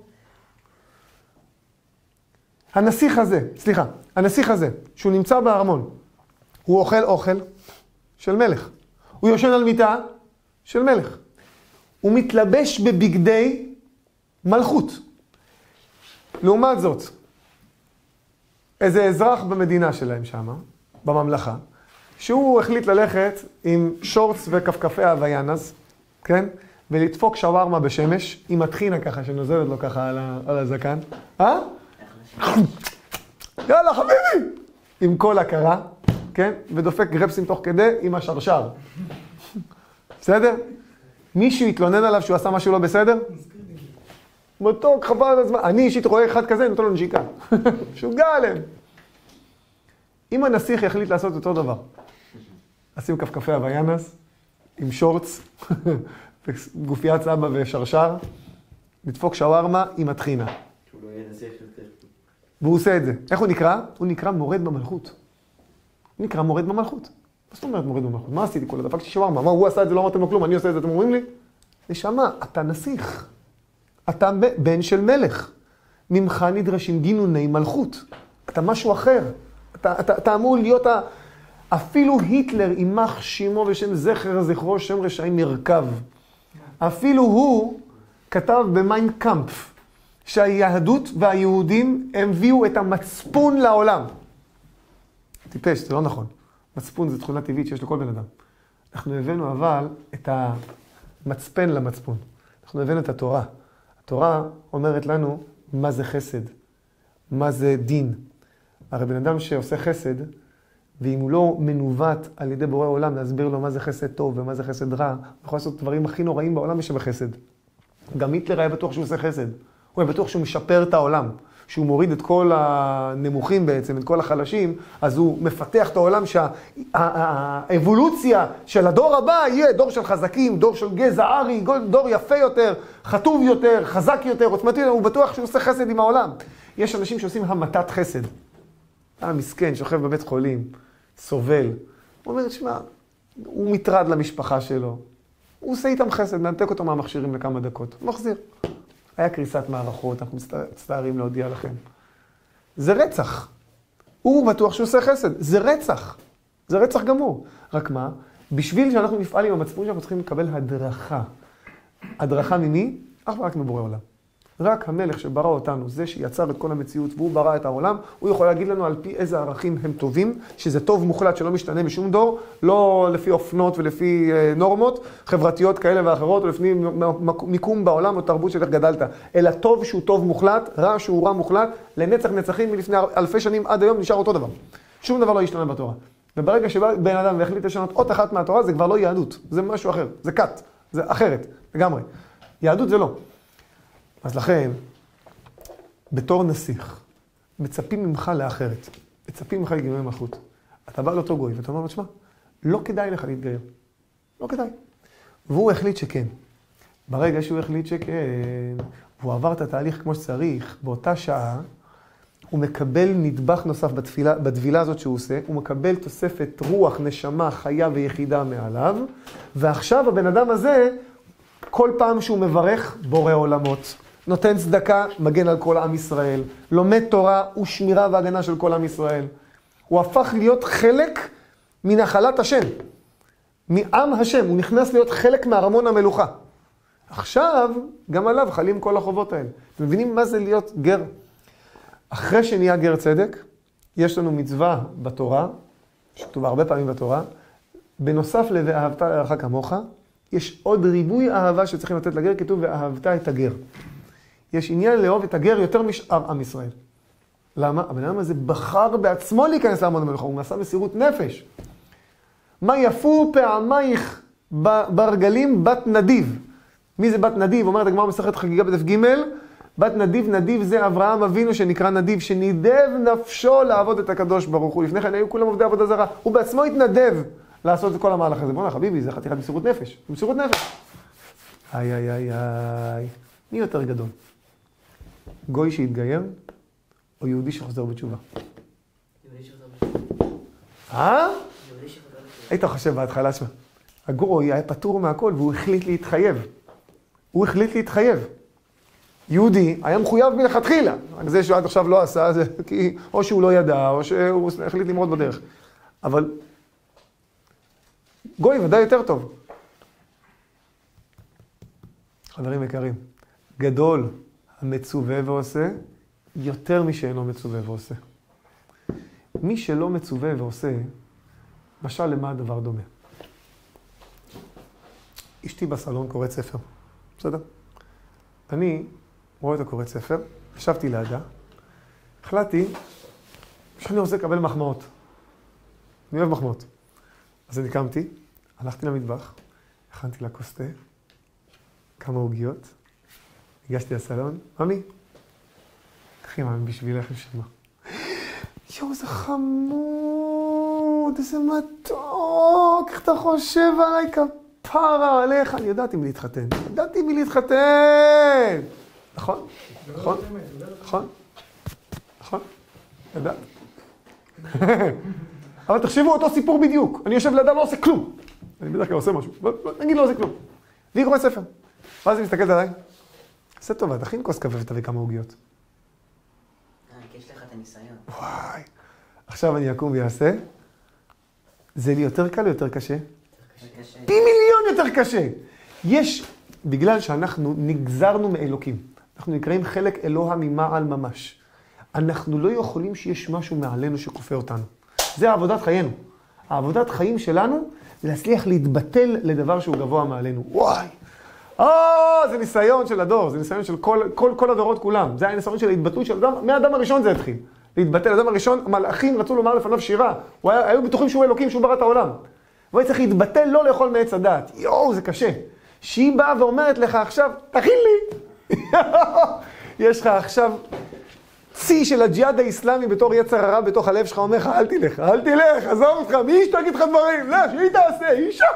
הנסיך הזה, סליחה, הנסיך הזה, שהוא נמצא בארמון, הוא אוכל אוכל של מלך. הוא יושן על מיטה של מלך. הוא מתלבש בבגדי מלכות. לעומת זאת, איזה אזרח במדינה שלהם שם, בממלכה, שהוא החליט ללכת עם שורץ וכפכפי הוויאנס, כן? ולדפוק שווארמה בשמש, עם הטחינה ככה, שנוזלת לו ככה על, ה, על הזקן. אה? יאללה, חביבי! עם כל הכרה, כן? ודופק גרפסים תוך כדי עם השרשר. בסדר? מישהו יתלונן עליו שהוא עשה משהו לא בסדר? מתוק, חבל על הזמן. אני אישית רואה אחד כזה, נותן לו נשיקה. שוגע עליהם. אם הנסיך יחליט לעשות אותו דבר, לשים כפכפי הוויאנס, עם שורץ, גופיית סבא ושרשר, לדפוק שווארמה עם הטחינה. שהוא לא יהיה נסיך יותר. והוא עושה את זה. איך הוא נקרא? הוא נקרא מורד במלכות. הוא נקרא מורד במלכות. מה זאת אומרת מורד במלכות? מה עשיתי כל הדפקתי שווארמה? מה הוא עשה את זה? לא אמרתם לו כלום, אני עושה את זה, אתם אומרים לי? נשמה, אתה נסיך. אתה בן של מלך. ממך נדרשים גינוני מלכות. אתה משהו אחר. אתה, אתה, אתה אמור להיות ה... אפילו היטלר, יימח שמו ושם זכר זכרו, שם רשעים מרכב. אפילו הוא כתב במיין קאמפף, שהיהדות והיהודים הביאו את המצפון לעולם. טיפש, זה לא נכון. מצפון זה תכונה טבעית שיש לכל בן אדם. אנחנו הבאנו אבל את המצפן למצפון. אנחנו הבאנו את התורה. התורה אומרת לנו מה זה חסד, מה זה דין. הרי בן אדם שעושה חסד, ואם הוא לא מנווט על ידי בורא העולם להסביר לו מה זה חסד טוב ומה זה חסד רע, הוא יכול לעשות דברים הכי נוראים בעולם שבחסד. גם היטלר היה בטוח שהוא עושה חסד. הוא היה בטוח שהוא משפר את העולם, שהוא מוריד את כל הנמוכים בעצם, את כל החלשים, אז הוא מפתח את העולם שהאבולוציה של הדור הבא יהיה דור של חזקים, דור של גזע ארי, דור יפה יותר, חטוב יותר, חזק יותר, עוצמתי יותר, הוא בטוח שהוא עושה חסד עם העולם. יש אנשים שעושים המתת חסד. אה, מסכן, שוכב בבית חולים, סובל. הוא אומר, תשמע, הוא מטרד למשפחה שלו. הוא עושה איתם חסד, מנתק אותו מהמכשירים לכמה דקות. הוא מחזיר. היה קריסת מערכות, אנחנו מצטערים להודיע לכם. זה רצח. הוא בטוח שהוא עושה חסד. זה רצח. זה רצח גמור. רק מה? בשביל שאנחנו נפעל עם המצפון שאנחנו צריכים לקבל הדרכה. הדרכה ממי? אך ורק מבורא עולם. רק המלך שברא אותנו, זה שיצר את כל המציאות והוא ברא את העולם, הוא יכול להגיד לנו על פי איזה ערכים הם טובים, שזה טוב מוחלט שלא משתנה בשום דור, לא לפי אופנות ולפי נורמות חברתיות כאלה ואחרות, או לפי מיקום בעולם או תרבות של איך גדלת, אלא טוב שהוא טוב מוחלט, רע שהוא רע מוחלט, לנצח נצחים מלפני אלפי שנים עד היום נשאר אותו דבר. שום דבר לא ישתנה בתורה. וברגע שבא בן אדם והחליט לשנות עוד אחת מהתורה, זה כבר לא יהדות, זה משהו אחר, זה קט, זה אחרת, לגמרי. יהדות זה לא. אז לכן, בתור נסיך, מצפים ממך לאחרת, מצפים ממך לגילוי מלכות. אתה בא לאותו גוי ואתה אומר לו, תשמע, לא כדאי לך להתגייר. לא כדאי. והוא החליט שכן. ברגע שהוא החליט שכן, והוא עבר את התהליך כמו שצריך, באותה שעה, הוא מקבל נדבך נוסף בתפילה, בדבילה הזאת שהוא עושה, הוא מקבל תוספת רוח, נשמה, חיה ויחידה מעליו, ועכשיו הבן אדם הזה, כל פעם שהוא מברך, בורא עולמות. נותן צדקה, מגן על כל עם ישראל. לומד תורה ושמירה והגנה של כל עם ישראל. הוא הפך להיות חלק מנחלת השם. מעם השם. הוא נכנס להיות חלק מארמון המלוכה. עכשיו, גם עליו חלים כל החובות האלה. אתם מבינים מה זה להיות גר? אחרי שנהיה גר צדק, יש לנו מצווה בתורה, שכתובה הרבה פעמים בתורה, בנוסף ל"ואהבת לרעך כמוך", יש עוד ריבוי אהבה שצריכים לתת לגר, כתוב "ואהבת את הגר". יש עניין לאהוב את הגר יותר משאר עם ישראל. למה? הבן אדם הזה בחר בעצמו להיכנס לארמון המלוכה, הוא נעשה מסירות נפש. מה יפו פעמייך ברגלים בת נדיב. מי זה בת נדיב? אומרת הגמרא מסכת חגיגה בדף ג', בת נדיב, נדיב זה אברהם אבינו שנקרא נדיב, שנידב נפשו לעבוד את הקדוש ברוך הוא. לפני כן היו כולם עובדי עבודה זרה. הוא בעצמו התנדב לעשות את כל המהלך הזה. בוא'נה חביבי, זה חתיכת מסירות נפש. מסירות נפש. איי, איי, איי, איי. מי יותר גדול? גוי שהתגייר, או יהודי שחוזר בתשובה? יהודי שחוזר בתשובה. אה? יהודי שחוזר בתשובה. היית חושב בהתחלה שמה. הגוי היה פטור מהכל והוא החליט להתחייב. הוא החליט להתחייב. יהודי היה מחויב מלכתחילה. רק זה שעד עכשיו לא עשה, זה כי או שהוא לא ידע, או שהוא החליט למרוד בדרך. אבל גוי ודאי יותר טוב. חברים יקרים, גדול המצווה ועושה, יותר משאינו מצווה ועושה. מי שלא מצווה ועושה, משל למה הדבר דומה? אשתי בסלון קוראת ספר, בסדר? אני רואה אותה קוראת ספר, ישבתי לידה, החלטתי שאני רוצה לקבל מחמאות. אני אוהב מחמאות. אז אני קמתי, הלכתי למטבח, הכנתי לה כוס תה, כמה עוגיות, הגשתי לסלון, ממי, קחי ממי בשבילך לשמה. יואו, זה חמוד, איזה מתוק, איך אתה חושב עליי כפרה עליך? אני ידעתי מי להתחתן, ידעתי מי להתחתן. נכון? נכון? נכון? נכון? ידעת. אבל תחשבו אותו סיפור בדיוק. אני יושב לידה, לא עושה כלום. אני בדרך כלל עושה משהו. נגיד לא עושה כלום. והיא קוראת ספר. ואז היא מסתכלת עליי. עושה טובה, תכין כוס קפה ותביא כמה עוגיות. אה, כי יש לך את הניסיון. וואי. עכשיו אני אקום ויעשה. זה לי יותר קל או יותר קשה? קשה. פי מיליון יותר קשה. יש, בגלל שאנחנו נגזרנו מאלוקים. אנחנו נקראים חלק אלוה ממעל ממש. אנחנו לא יכולים שיש משהו מעלינו שכופה אותנו. זה עבודת חיינו. העבודת חיים שלנו זה להצליח להתבטל לדבר שהוא גבוה מעלינו. וואי! אה, זה ניסיון של הדור, זה ניסיון של כל, כל, כל הדורות כולם. זה היה ניסיון של ההתבטלות של אדם, מהאדם הראשון זה התחיל. להתבטל, האדם הראשון, המלאכים רצו לומר לפניו שירה. היה, היו בטוחים שהוא אלוקים, שהוא ברא את העולם. והוא צריך להתבטל, לא לאכול מעץ הדעת. יואו, זה קשה. שהיא באה ואומרת לך עכשיו, תכין לי. יש לך עכשיו צי של הג'יהאד האסלאמי בתור יצר הרע בתוך הלב שלך, אומר לך, אל תלך, אל תלך, עזוב אותך, מי שתגיד לך דברים? לא, שהיא תעשה, היא שם.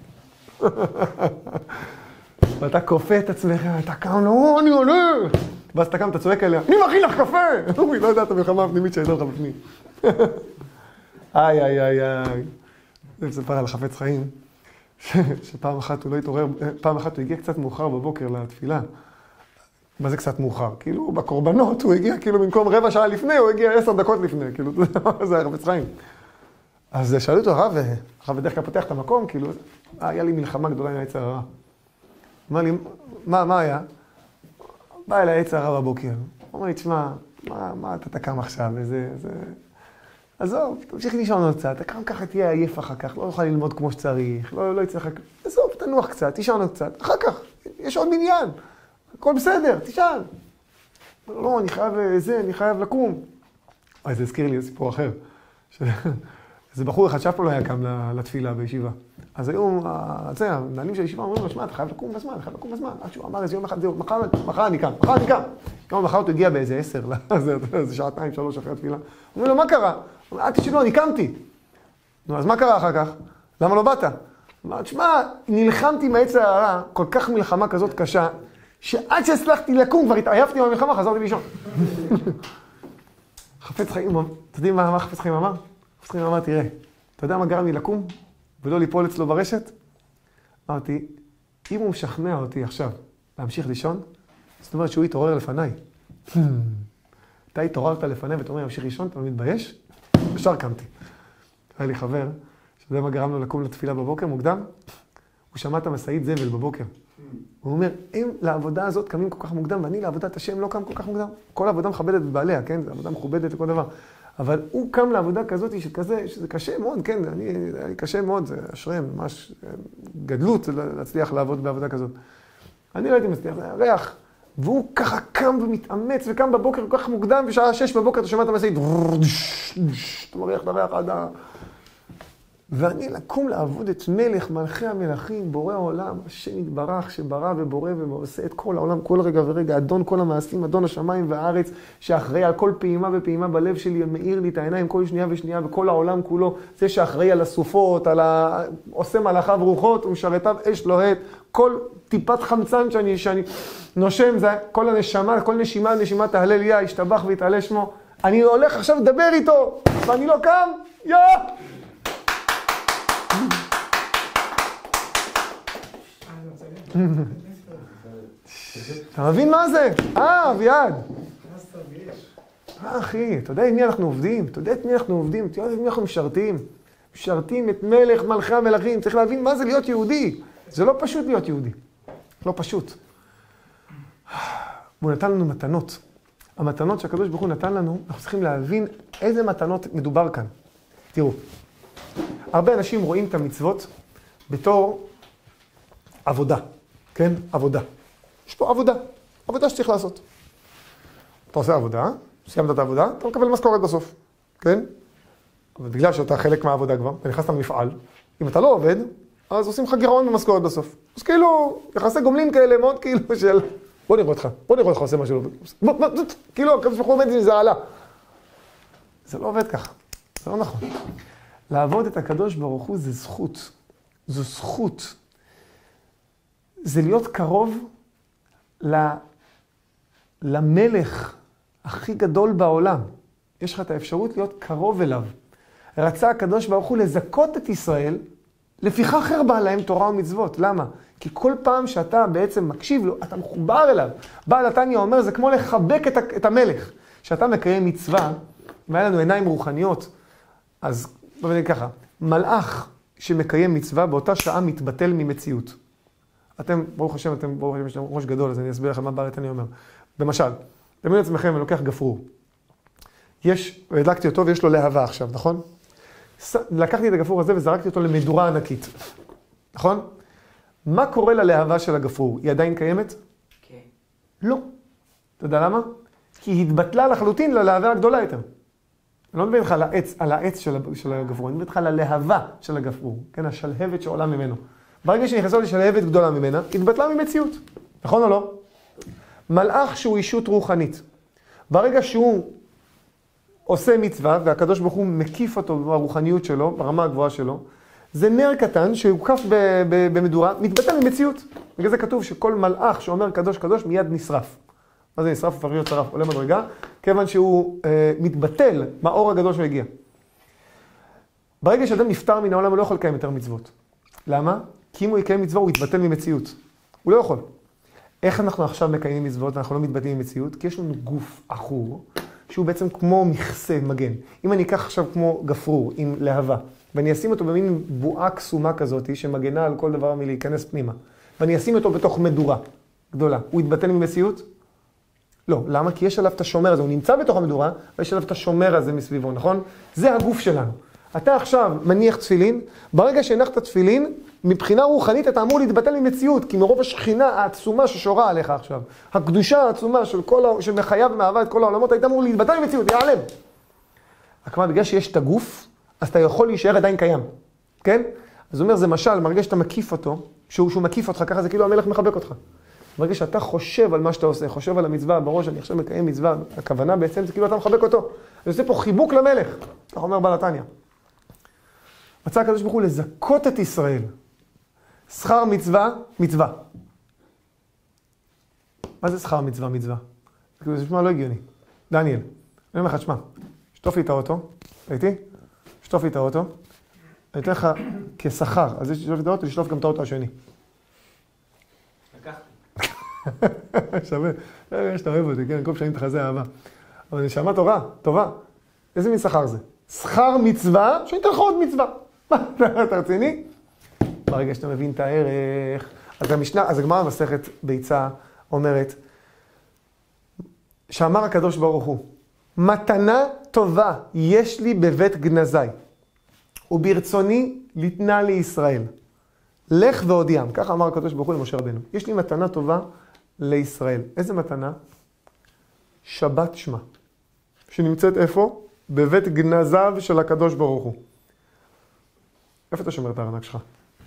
ואתה כופה את עצמך, אתה קם, לא, אני עולה. ואז אתה קם, אתה צועק עליה, אני מכין לך קפה! היא לא יודעת את המלחמה הפנימית שהייתה לך בפנים. איי, איי, איי, איי. זה מספר על חפץ חיים, שפעם אחת הוא לא התעורר, פעם אחת הוא הגיע קצת מאוחר בבוקר לתפילה. מה זה קצת מאוחר? כאילו, בקורבנות הוא הגיע, כאילו, במקום רבע שעה לפני, הוא הגיע עשר דקות לפני, כאילו, זה היה חפץ חיים. אז שאלו אותו, הרב, הרב בדרך כלל פותח את המקום, כאילו, היה לי מלחמה גדולה עם היצר הרע. אמר לי, מה, מה היה? בא אליי היצר הרע בבוקר. הוא אומר לי, תשמע, מה, מה אתה תקם עכשיו? וזה, זה... עזוב, תמשיך לישון עוד קצת, אתה קם ככה תהיה עייף אחר כך, לא יוכל ללמוד כמו שצריך, לא, לא יצטרך... עזוב, תנוח קצת, תישן עוד קצת, אחר כך, יש עוד מניין, הכל בסדר, תישן. לא, אני חייב זה, אני חייב לקום. אז זה הזכיר לי סיפור אחר. איזה בחור אחד שאף פעם לא היה קם לתפילה בישיבה. אז היום, זה, המנהלים של הישיבה אומרים לו, שמע, אתה חייב לקום בזמן, אתה חייב לקום בזמן. עד שהוא אמר איזה יום אחד, זהו, מחר, מחר אני קם, מחר אני קם. יום מחר הוא הגיע באיזה עשר, זה שעתיים, שלוש אחרי התפילה. אומרים לו, מה קרה? אל תשאלו, אני קמתי. נו, אז מה קרה אחר כך? למה לא באת? אמר, תשמע, נלחמתי עם היצר הרע, כל כך מלחמה כזאת קשה, שעד שהצלחתי לקום, כבר התעייפתי במלחמה, חזרתי לישון. חפץ חיים, אתם יודעים מה חפץ חיים אמר? חפץ חיים אמר, תראה, אתה יודע מה גרם לי לקום ולא ליפול אצלו ברשת? אמרתי, אם הוא משכנע אותי עכשיו להמשיך לישון, זאת אומרת שהוא יתעורר לפניי. אתה התעוררת לפניי ואתה אומר, להמשיך לישון, אתה לא מתבייש? ישר קמתי. היה לי חבר, שאתה יודע מה גרם לו לקום לתפילה בבוקר מוקדם? הוא שמע את המשאית זבל בבוקר. הוא אומר, הם לעבודה הזאת קמים כל כך מוקדם, ואני לעבודת השם לא קם כל כך מוקדם. כל עבודה מכבדת בבעליה, כן? זו עבודה מכובדת וכל דבר. אבל הוא קם לעבודה כזאת שכזה, שזה קשה מאוד, כן? אני, אני קשה מאוד, זה אשריהם, ממש גדלות להצליח לעבוד בעבודה כזאת. אני לא הייתי מצליח, זה היה ריח. והוא ככה קם ומתאמץ, וקם בבוקר כל כך מוקדם, בשעה שש בבוקר אתה שומע את המשאית, אתה מריח את הריח עד ה... ואני לקום לעבוד את מלך מלכי המלכים, בורא העולם, השם יתברך שברא ובורא ועושה את כל העולם, כל רגע ורגע, אדון כל המעשים, אדון השמיים והארץ, שאחראי על כל פעימה ופעימה בלב שלי, מאיר לי את העיניים כל שנייה ושנייה, וכל העולם כולו, זה שאחראי על הסופות, על ה... עושה מלאכיו רוחות ומשרתיו אש לוהט, כל טיפת חמצן שאני, שאני נושם, זה כל הנשמה, כל נשימה, נשימה תהלליה, ישתבח ויתעלה שמו. אני הולך עכשיו לדבר איתו, ואני לא קם, יא! אתה מבין מה זה? אה, אביעד. אה, אחי, אתה יודע עם מי אנחנו עובדים? אתה יודע את מי אנחנו עובדים? אתה יודע עם מי אנחנו משרתים? משרתים את מלך מלכי המלכים. צריך להבין מה זה להיות יהודי. זה לא פשוט להיות יהודי. לא פשוט. הוא נתן לנו מתנות. המתנות שהקדוש ברוך הוא נתן לנו, אנחנו צריכים להבין איזה מתנות מדובר כאן. תראו, הרבה אנשים רואים את המצוות בתור עבודה, כן? עבודה. יש פה עבודה, עבודה שצריך לעשות. אתה עושה עבודה, סיימת את העבודה, אתה מקבל משכורת בסוף, כן? אבל בגלל שאתה חלק מהעבודה כבר, אתה נכנסת למפעל, אם אתה לא עובד, אז עושים לך גירעון במשכורת בסוף. אז כאילו, יחסי גומלין כאלה מאוד כאילו של... בוא נראה אותך, בוא נראה אותך עושה משהו. בוא, בוא, כאילו, הקדוש ברוך הוא עומד עם זה עלה. זה לא עובד ככה, זה לא נכון. לעבוד את הקדוש ברוך הוא זה זכות. זו זכות. זה להיות קרוב למלך הכי גדול בעולם. יש לך את האפשרות להיות קרוב אליו. רצה הקדוש ברוך הוא לזכות את ישראל, לפיכך הרבה להם תורה ומצוות. למה? כי כל פעם שאתה בעצם מקשיב לו, אתה מחובר אליו. בעל התניא אומר, זה כמו לחבק את המלך. כשאתה מקיים מצווה, אם היה לנו עיניים רוחניות, אז בוא נגיד ככה, מלאך שמקיים מצווה באותה שעה מתבטל ממציאות. אתם, ברוך השם, אתם, ברוך השם, יש לכם ראש גדול, אז אני אסביר לכם מה בעל התניא אומר. למשל, דמיינו לעצמכם, אני לוקח גפרור. יש, הדלקתי אותו ויש לו להבה עכשיו, נכון? לקחתי את הגפרור הזה וזרקתי אותו למדורה ענקית. נכון? מה קורה ללהבה של הגפרור? היא עדיין קיימת? כן. לא. אתה יודע למה? כי היא התבטלה לחלוטין ללהבה הגדולה יותר. אני לא מדבר איתך על העץ, על העץ של, של הגפרור, אני מדבר איתך על הלהבה של הגפרור, כן? השלהבת שעולה ממנו. ברגע שנכנסה לשלהבת גדולה ממנה, התבטלה ממציאות. נכון או לא? מלאך שהוא אישות רוחנית. ברגע שהוא עושה מצווה, והקדוש ברוך הוא מקיף אותו ברוחניות שלו, ברמה הגבוהה שלו, זה נר קטן שהוקף במדורה, מתבטל ממציאות. בגלל זה כתוב שכל מלאך שאומר קדוש קדוש מיד נשרף. מה זה נשרף, הופך להיות שרף, עולה מדרגה, כיוון שהוא אה, מתבטל מהאור הגדול שהוא הגיע. ברגע שאדם נפטר מן העולם, הוא לא יכול לקיים יותר מצוות. למה? כי אם הוא יקיים מצווה, הוא יתבטל ממציאות. הוא לא יכול. איך אנחנו עכשיו מקיימים מצוות ואנחנו לא מתבטלים ממציאות? כי יש לנו גוף עכור, שהוא בעצם כמו מכסה מגן. אם אני אקח עכשיו כמו גפרור עם להבה, ואני אשים אותו במין בועה קסומה כזאת, שמגנה על כל דבר מלהיכנס פנימה, ואני אשים אותו בתוך מדורה גדולה, הוא יתבטל ממציאות? לא. למה? כי יש עליו את השומר הזה, הוא נמצא בתוך המדורה, ויש עליו את השומר הזה מסביבו, נכון? זה הגוף שלנו. אתה עכשיו מניח תפילין, ברגע שהנחת תפילין, מבחינה רוחנית אתה אמור להתבטל ממציאות, כי מרוב השכינה העצומה ששורה עליך עכשיו, הקדושה העצומה של כל, שמחיה ומאהבה את כל העולמות, היית אמור להתבטל ממציאות, יעלם. רק מה, בגלל שיש את הגוף, אז אתה יכול להישאר עדיין קיים, כן? אז הוא אומר, זה משל, ברגע שאתה מקיף אותו, שהוא, שהוא מקיף אותך, ככה זה כאילו המלך מחבק אותך. ברגע שאתה חושב על מה שאתה עושה, חושב על המצווה בראש, אני עכשיו מקיים מצווה, הכוונה בעצם זה כאילו אתה מחבק אותו. זה עושה פה חיבוק למלך, כך אומר בעל התניא. רצה הקדוש ברוך הוא לזכות את ישראל. שכר מצווה, מצווה. מה זה שכר מצווה, מצווה? זה נשמע לא הגיוני. דניאל, אני אומר לך, תשמע, שטוף לי את האוטו, ראיתי? שטוף לי את האוטו, אני אתן לך כשכר, אז יש לשטוף לי את האוטו, לשטוף גם את האוטו השני. לקחתי. שווה, שאתה אוהב אותי, כן, כל שנים תחזה אהבה. אבל נשמה תורה, טובה. איזה מין שכר זה? שכר מצווה, שאני אתן לך עוד מצווה. מה, אתה רציני? ברגע שאתה מבין את הערך, אז המשנה, אז הגמרא במסכת ביצה אומרת, שאמר הקדוש ברוך הוא, מתנה טובה יש לי בבית גנזי, וברצוני ליתנה לישראל. לך והודיעם, ככה אמר הקדוש ברוך הוא למשה רבנו. יש לי מתנה טובה לישראל. איזה מתנה? שבת שמה. שנמצאת איפה? בבית גנזיו של הקדוש ברוך הוא. איפה אתה שומר את הארנק שלך?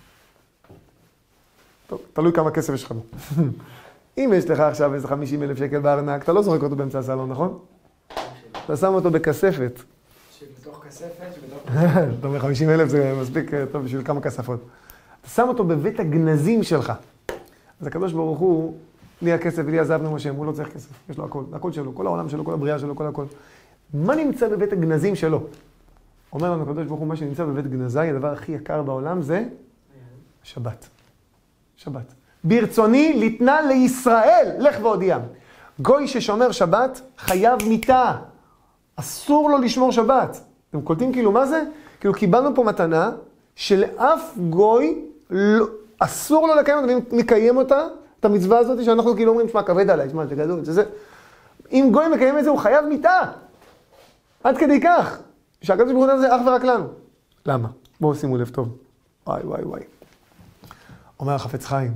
טוב, תלוי כמה כסף יש לך בו. אם יש לך עכשיו איזה חמישים אלף שקל בארנק, אתה לא זורק אותו באמצע הסלון, נכון? אתה שם אותו בכספת. שבתוך כספת, שבתוך... אתה אומר, חמישים אלף זה מספיק טוב בשביל כמה כספות. אתה שם אותו בבית הגנזים שלך. אז הקדוש ברוך הוא, לי הכסף ולי עזבנו משה, הוא לא צריך כסף, יש לו הכל, הכל שלו, כל העולם שלו, כל הבריאה שלו, כל הכל. מה נמצא בבית הגנזים שלו? אומר לנו הקדוש ברוך הוא, מה שנמצא בבית גנזי, הדבר הכי יקר בעולם זה שבת. שבת. ברצוני ליתנה לישראל, לך והודיעם. גוי ששומר שבת חייב מיתה. אסור לו לשמור שבת. אתם קולטים כאילו מה זה? כאילו קיבלנו פה מתנה שלאף גוי לא, אסור לו לקיים אותה, ואם מקיים אותה, את המצווה הזאת שאנחנו כאילו אומרים, שמע, כבד עליי, שמע, זה גדול, זה זה. אם גוי מקיים את זה, הוא חייב מיתה. עד כדי כך, שהקדוש ברוך הוא זה אך ורק לנו. למה? בואו שימו לב טוב. וואי, וואי, וואי. אומר החפץ חיים,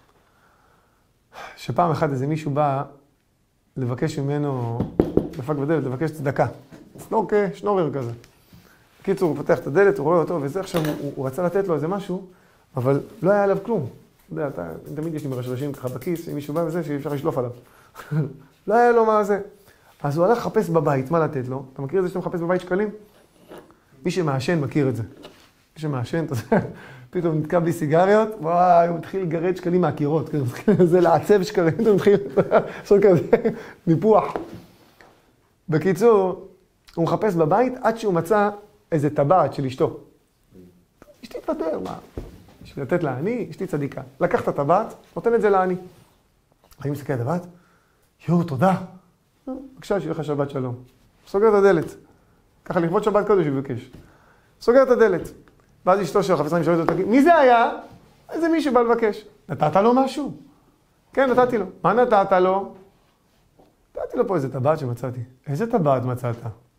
שפעם אחת איזה מישהו בא לבקש ממנו, דפק בדלת, לבקש צדקה. סנורקה, שנורר כזה. בקיצור, הוא פתח את הדלת, הוא רואה אותו, וזה עכשיו, הוא, הוא רצה לתת לו איזה משהו, אבל לא היה עליו כלום. אתה יודע, אתה, תמיד יש לי מרשרשים ככה בכיס, אם מישהו בא וזה, שאי אפשר לשלוף עליו. לא היה לו מה זה. אז הוא הלך לחפש בבית, מה לתת לו? אתה מכיר את זה שאתה מחפש בבית שקלים? מי שמעשן מכיר את זה. מי שמעשן, אתה יודע, פתאום נתקע בלי סיגריות, וואי, הוא מתחיל לגרד שקלים מהקירות, זה לעצב שקלים, הוא מתחיל לעשות כזה ניפוח. בקיצור, הוא מחפש בבית עד שהוא מצא איזה טבעת של אשתו. אשתי תפטר, מה? בשביל לתת לעני, אשתי צדיקה. לקח את הטבעת, נותן את זה לעני. אני מסתכל על הטבעת, יואו, תודה. בבקשה, שיהיה לך שבת שלום. סוגר את הדלת. ככה לכבוד שבת קודש הוא מבקש. סוגר את הדלת. ואז אשתו של חפץ חיים שואלת אותו, מי זה היה? איזה מישהו בא לבקש. נתת לו משהו? כן, נתתי לו. מה נתת לו? נתתי לו פה איזה טבעת שמצאתי. איזה טבעת מצאת?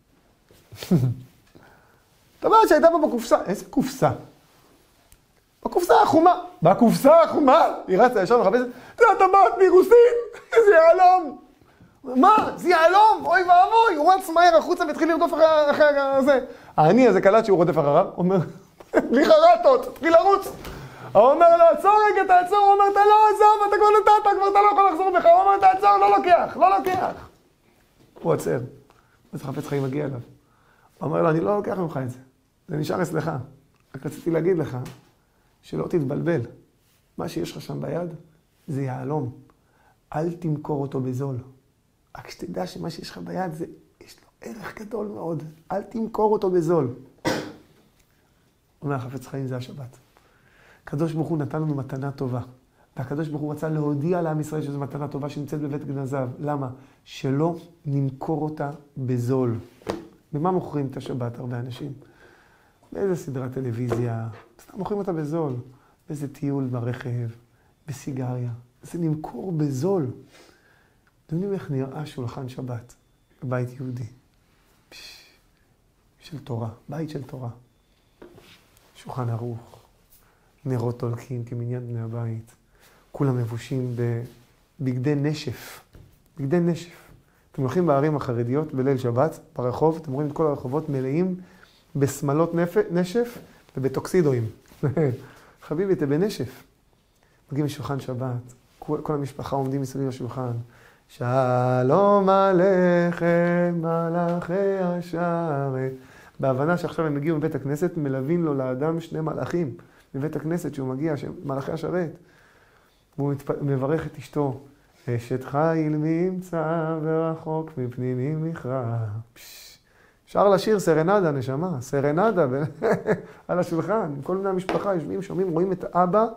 טבעת שהייתה פה בקופסה. איזה קופסה? בקופסה החומה. בקופסה החומה? היא רצה ישר מחפשת, זה הטבעת מירוסין! איזה יעלום! מה? זה יעלום? אוי ואבוי! הוא רץ מהר החוצה והתחיל לרדוף אחרי זה. העני הזה קלט שהוא רודף אחריו, אומר, בלי חרטות, תתחיל לרוץ. הוא אומר לו, עצור רגע, תעצור. הוא אומר, אתה לא עזוב, אתה כבר נתת, כבר אתה לא יכול לחזור בך. הוא אומר, תעצור, לא לוקח, לא לוקח. הוא עצר. אז חפץ חיים מגיע אליו. הוא אומר לו, אני לא לוקח ממך את זה. זה נשאר אצלך. רק רציתי להגיד לך, שלא תתבלבל. מה שיש לך שם ביד, זה יעלום. אל תמכור אותו בזול. רק שתדע שמה שיש לך ביד זה, יש לו ערך גדול מאוד. אל תמכור אותו בזול. אומר, חפץ חיים זה השבת. הקדוש ברוך הוא נתן לנו מתנה טובה. והקדוש ברוך הוא רצה להודיע לעם ישראל שזו מתנה טובה שנמצאת בבית גנזיו. למה? שלא נמכור אותה בזול. במה מוכרים את השבת הרבה אנשים? באיזה סדרת טלוויזיה? סתם מוכרים אותה בזול. באיזה טיול ברכב, בסיגריה. זה נמכור בזול. אתם יודעים איך נראה שולחן שבת בבית יהודי? פש, של תורה, בית של תורה. שולחן ערוך, נרות דולקים כמניין בני הבית. כולם מבושים בבגדי נשף. בגדי נשף. אתם הולכים בערים החרדיות בליל שבת, ברחוב, אתם רואים את כל הרחובות מלאים בסמלות נשף ובטוקסידואים. חביבי, אתה בנשף. מגיעים לשולחן שבת, כל, כל המשפחה עומדים מסביב לשולחן. שלום עליכם, מלאכי השרת. בהבנה שעכשיו הם הגיעו מבית הכנסת, מלווים לו לאדם שני מלאכים בבית הכנסת שהוא מגיע, מלאכי השרת. והוא מתפ... מברך את אשתו. אשת חיל ממצא ורחוק מפנינים מכרע. אפשר לשיר סרנדה, נשמה, סרנדה על השולחן. כל בני המשפחה יושבים, שומעים, רואים את האבא,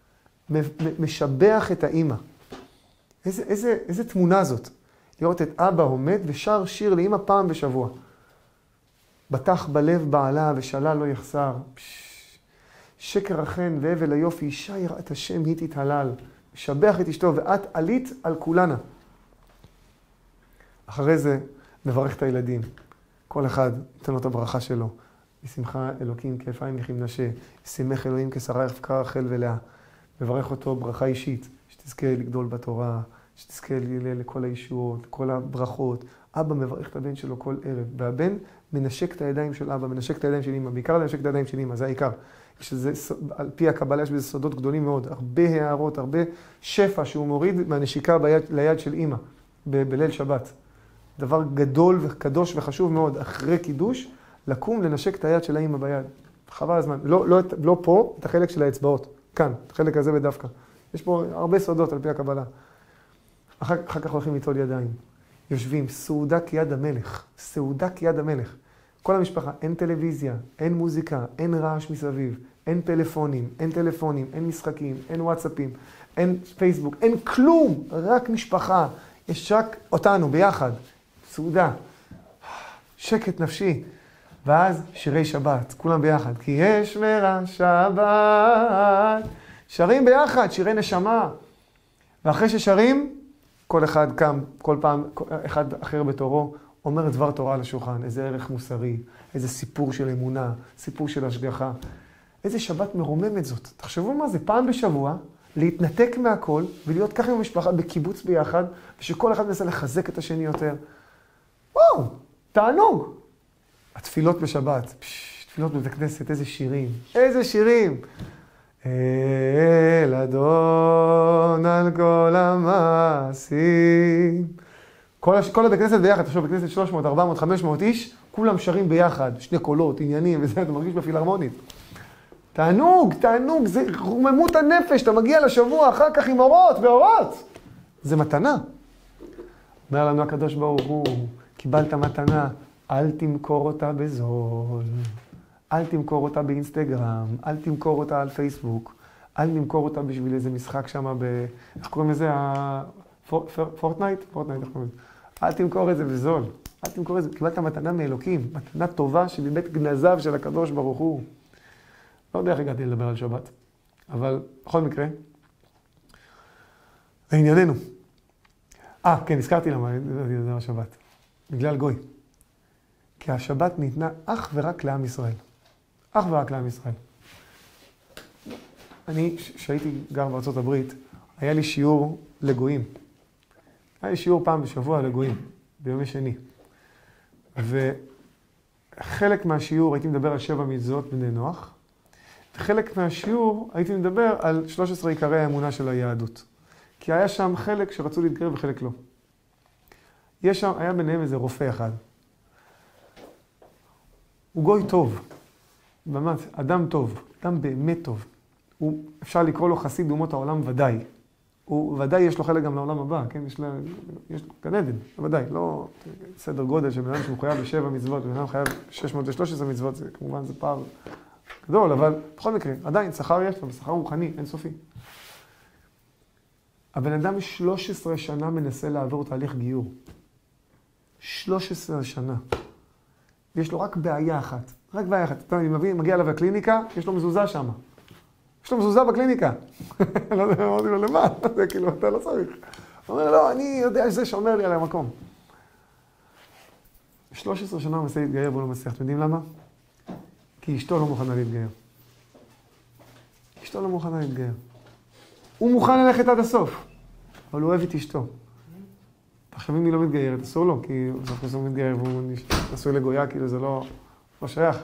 משבח את האמא. איזה, איזה, איזה תמונה זאת. לראות את אבא עומד ושר שיר לאמא פעם בשבוע. בטח בלב בעלה ושלה לא יחסר. שקר החן והבל היופי, אישה יראת השם היא תתהלל. משבח את אשתו ואת עלית על כולנה. אחרי זה מברך את הילדים. כל אחד ייתן לו את הברכה שלו. ישמחה אלוקים כאפיים וכמנשה, ישמח אלוהים כשרה יבקר רחל ולאה. מברך אותו ברכה אישית, שתזכה לגדול בתורה, שתזכה לכל הישועות, לכל הברכות. אבא מברך את הבן שלו כל ערב, והבן מנשק את הידיים של אבא, מנשק את הידיים של אמא, בעיקר מנשק את הידיים של אמא, זה העיקר. שזה, על פי הקבלה יש בזה סודות גדולים מאוד, הרבה הערות, הרבה שפע שהוא מוריד מהנשיקה ביד, ליד של אמא, ב- בליל שבת. דבר גדול וקדוש וחשוב מאוד, אחרי קידוש, לקום לנשק את היד של האמא ביד. חבל הזמן, לא, לא, לא פה, את החלק של האצבעות, כאן, את החלק הזה בדווקא. יש פה הרבה סודות על פי הקבלה. אחר, אחר כך הולכים ליטול ידיים. יושבים, סעודה כיד המלך, סעודה כיד המלך. כל המשפחה, אין טלוויזיה, אין מוזיקה, אין רעש מסביב, אין פלאפונים, אין טלפונים, אין משחקים, אין וואטסאפים, אין פייסבוק, אין כלום, רק משפחה. יש רק אותנו ביחד, סעודה, שקט נפשי. ואז שירי שבת, כולם ביחד. כי יש מרע שבת, שרים ביחד, שירי נשמה. ואחרי ששרים, כל אחד קם, כל פעם, אחד אחר בתורו, אומר דבר תורה על השולחן, איזה ערך מוסרי, איזה סיפור של אמונה, סיפור של השגחה. איזה שבת מרוממת זאת. תחשבו מה זה, פעם בשבוע, להתנתק מהכל, ולהיות ככה עם המשפחה בקיבוץ ביחד, ושכל אחד מנסה לחזק את השני יותר. וואו, תענוג. התפילות בשבת, פש, תפילות בבית הכנסת, איזה שירים, איזה שירים. אל אדון על כל המעשים. כל, הש... כל הבית כנסת ביחד, תחשוב, בית כנסת שלוש מאות, ארבע מאות, חמש מאות איש, כולם שרים ביחד, שני קולות, עניינים, וזה אתה מרגיש בפילהרמונית. תענוג, תענוג, זה רוממות הנפש, אתה מגיע לשבוע אחר כך עם אורות ואורות. זה מתנה. אומר לנו הקדוש ברוך הוא, קיבלת מתנה, אל תמכור אותה בזול, אל תמכור אותה באינסטגרם, אל תמכור אותה על פייסבוק, אל תמכור אותה בשביל איזה משחק שם ב... איך קוראים לזה? פורטנייט? פורטנייט, איך קוראים לזה? אל תמכור את זה בזול, אל תמכור את זה, קיבלת מתנה מאלוקים, מתנה טובה שבבית גנזיו של הקדוש ברוך הוא. לא יודע איך הגעתי לדבר על שבת, אבל בכל מקרה, לענייננו. אה, כן, הזכרתי למה אני לדבר על שבת. בגלל גוי. כי השבת ניתנה אך ורק לעם ישראל. אך ורק לעם ישראל. אני, שהייתי גר בארצות הברית, היה לי שיעור לגויים. היה לי שיעור פעם בשבוע לגויים, ביומי שני. וחלק מהשיעור הייתי מדבר על שבע מצוות בני נוח, וחלק מהשיעור הייתי מדבר על שלוש עשרה עיקרי האמונה של היהדות. כי היה שם חלק שרצו להתגר וחלק לא. יש שם, היה ביניהם איזה רופא אחד. הוא גוי טוב, באמת, אדם טוב, אדם באמת טוב. הוא, אפשר לקרוא לו חסיד אומות העולם ודאי. הוא ודאי יש לו חלק גם לעולם הבא, כן? יש לה, יש גן עדן, ודאי, לא סדר גודל של בן אדם שמחויב בשבע מצוות, ובן אדם חייב שש מאות ושלוש עשרה מצוות, זה כמובן זה פער גדול, אבל בכל מקרה, עדיין, שכר יש לו, שכר רוחני, אינסופי. הבן אדם שלוש עשרה שנה מנסה לעבור תהליך גיור. שלוש עשרה שנה. יש לו רק בעיה אחת, רק בעיה אחת. אתה מבין, מגיע אליו לקליניקה, יש לו מזוזה שם. יש לו מזוזה בקליניקה. לא יודע, אמרתי לו, למה? זה כאילו, אתה לא צריך. הוא אומר, לא, אני יודע שזה שאומר לי על המקום. שלוש עשרה שנה הוא מנסה להתגייר והוא לא מצליח. אתם יודעים למה? כי אשתו לא מוכנה להתגייר. אשתו לא מוכנה להתגייר. הוא מוכן ללכת עד הסוף, אבל הוא אוהב את אשתו. עכשיו אם היא לא מתגיירת, אסור לו, כי בסוף הוא מתגייר והוא נשוי לגויה, כאילו זה לא, לא שייך.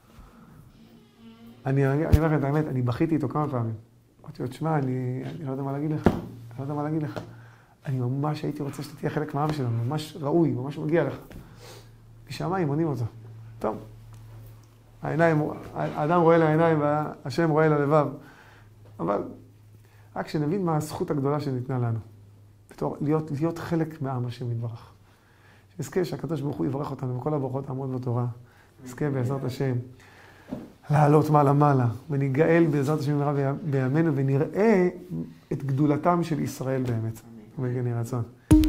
אני, אני אומר את האמת, אני בכיתי איתו כמה פעמים. אמרתי לו, תשמע, אני, אני לא יודע מה להגיד לך, אני לא יודע מה להגיד לך. אני ממש הייתי רוצה שאתה תהיה חלק מהעם שלנו, ממש ראוי, ממש מגיע לך. משמיים מונים אותו. טוב, העיניים, האדם רואה לעיניים והשם רואה ללבב. אבל רק שנבין מה הזכות הגדולה שניתנה לנו. בתור, להיות, להיות חלק מהעם השם יתברך. שנזכה שהקדוש ברוך הוא יברך אותנו בכל הברכות העמוד בתורה. נזכה בעזרת השם. לעלות מעלה מעלה, וניגאל בעזרת השם במהרה בימינו, ונראה את גדולתם של ישראל באמת. אמן כן יהי רצון.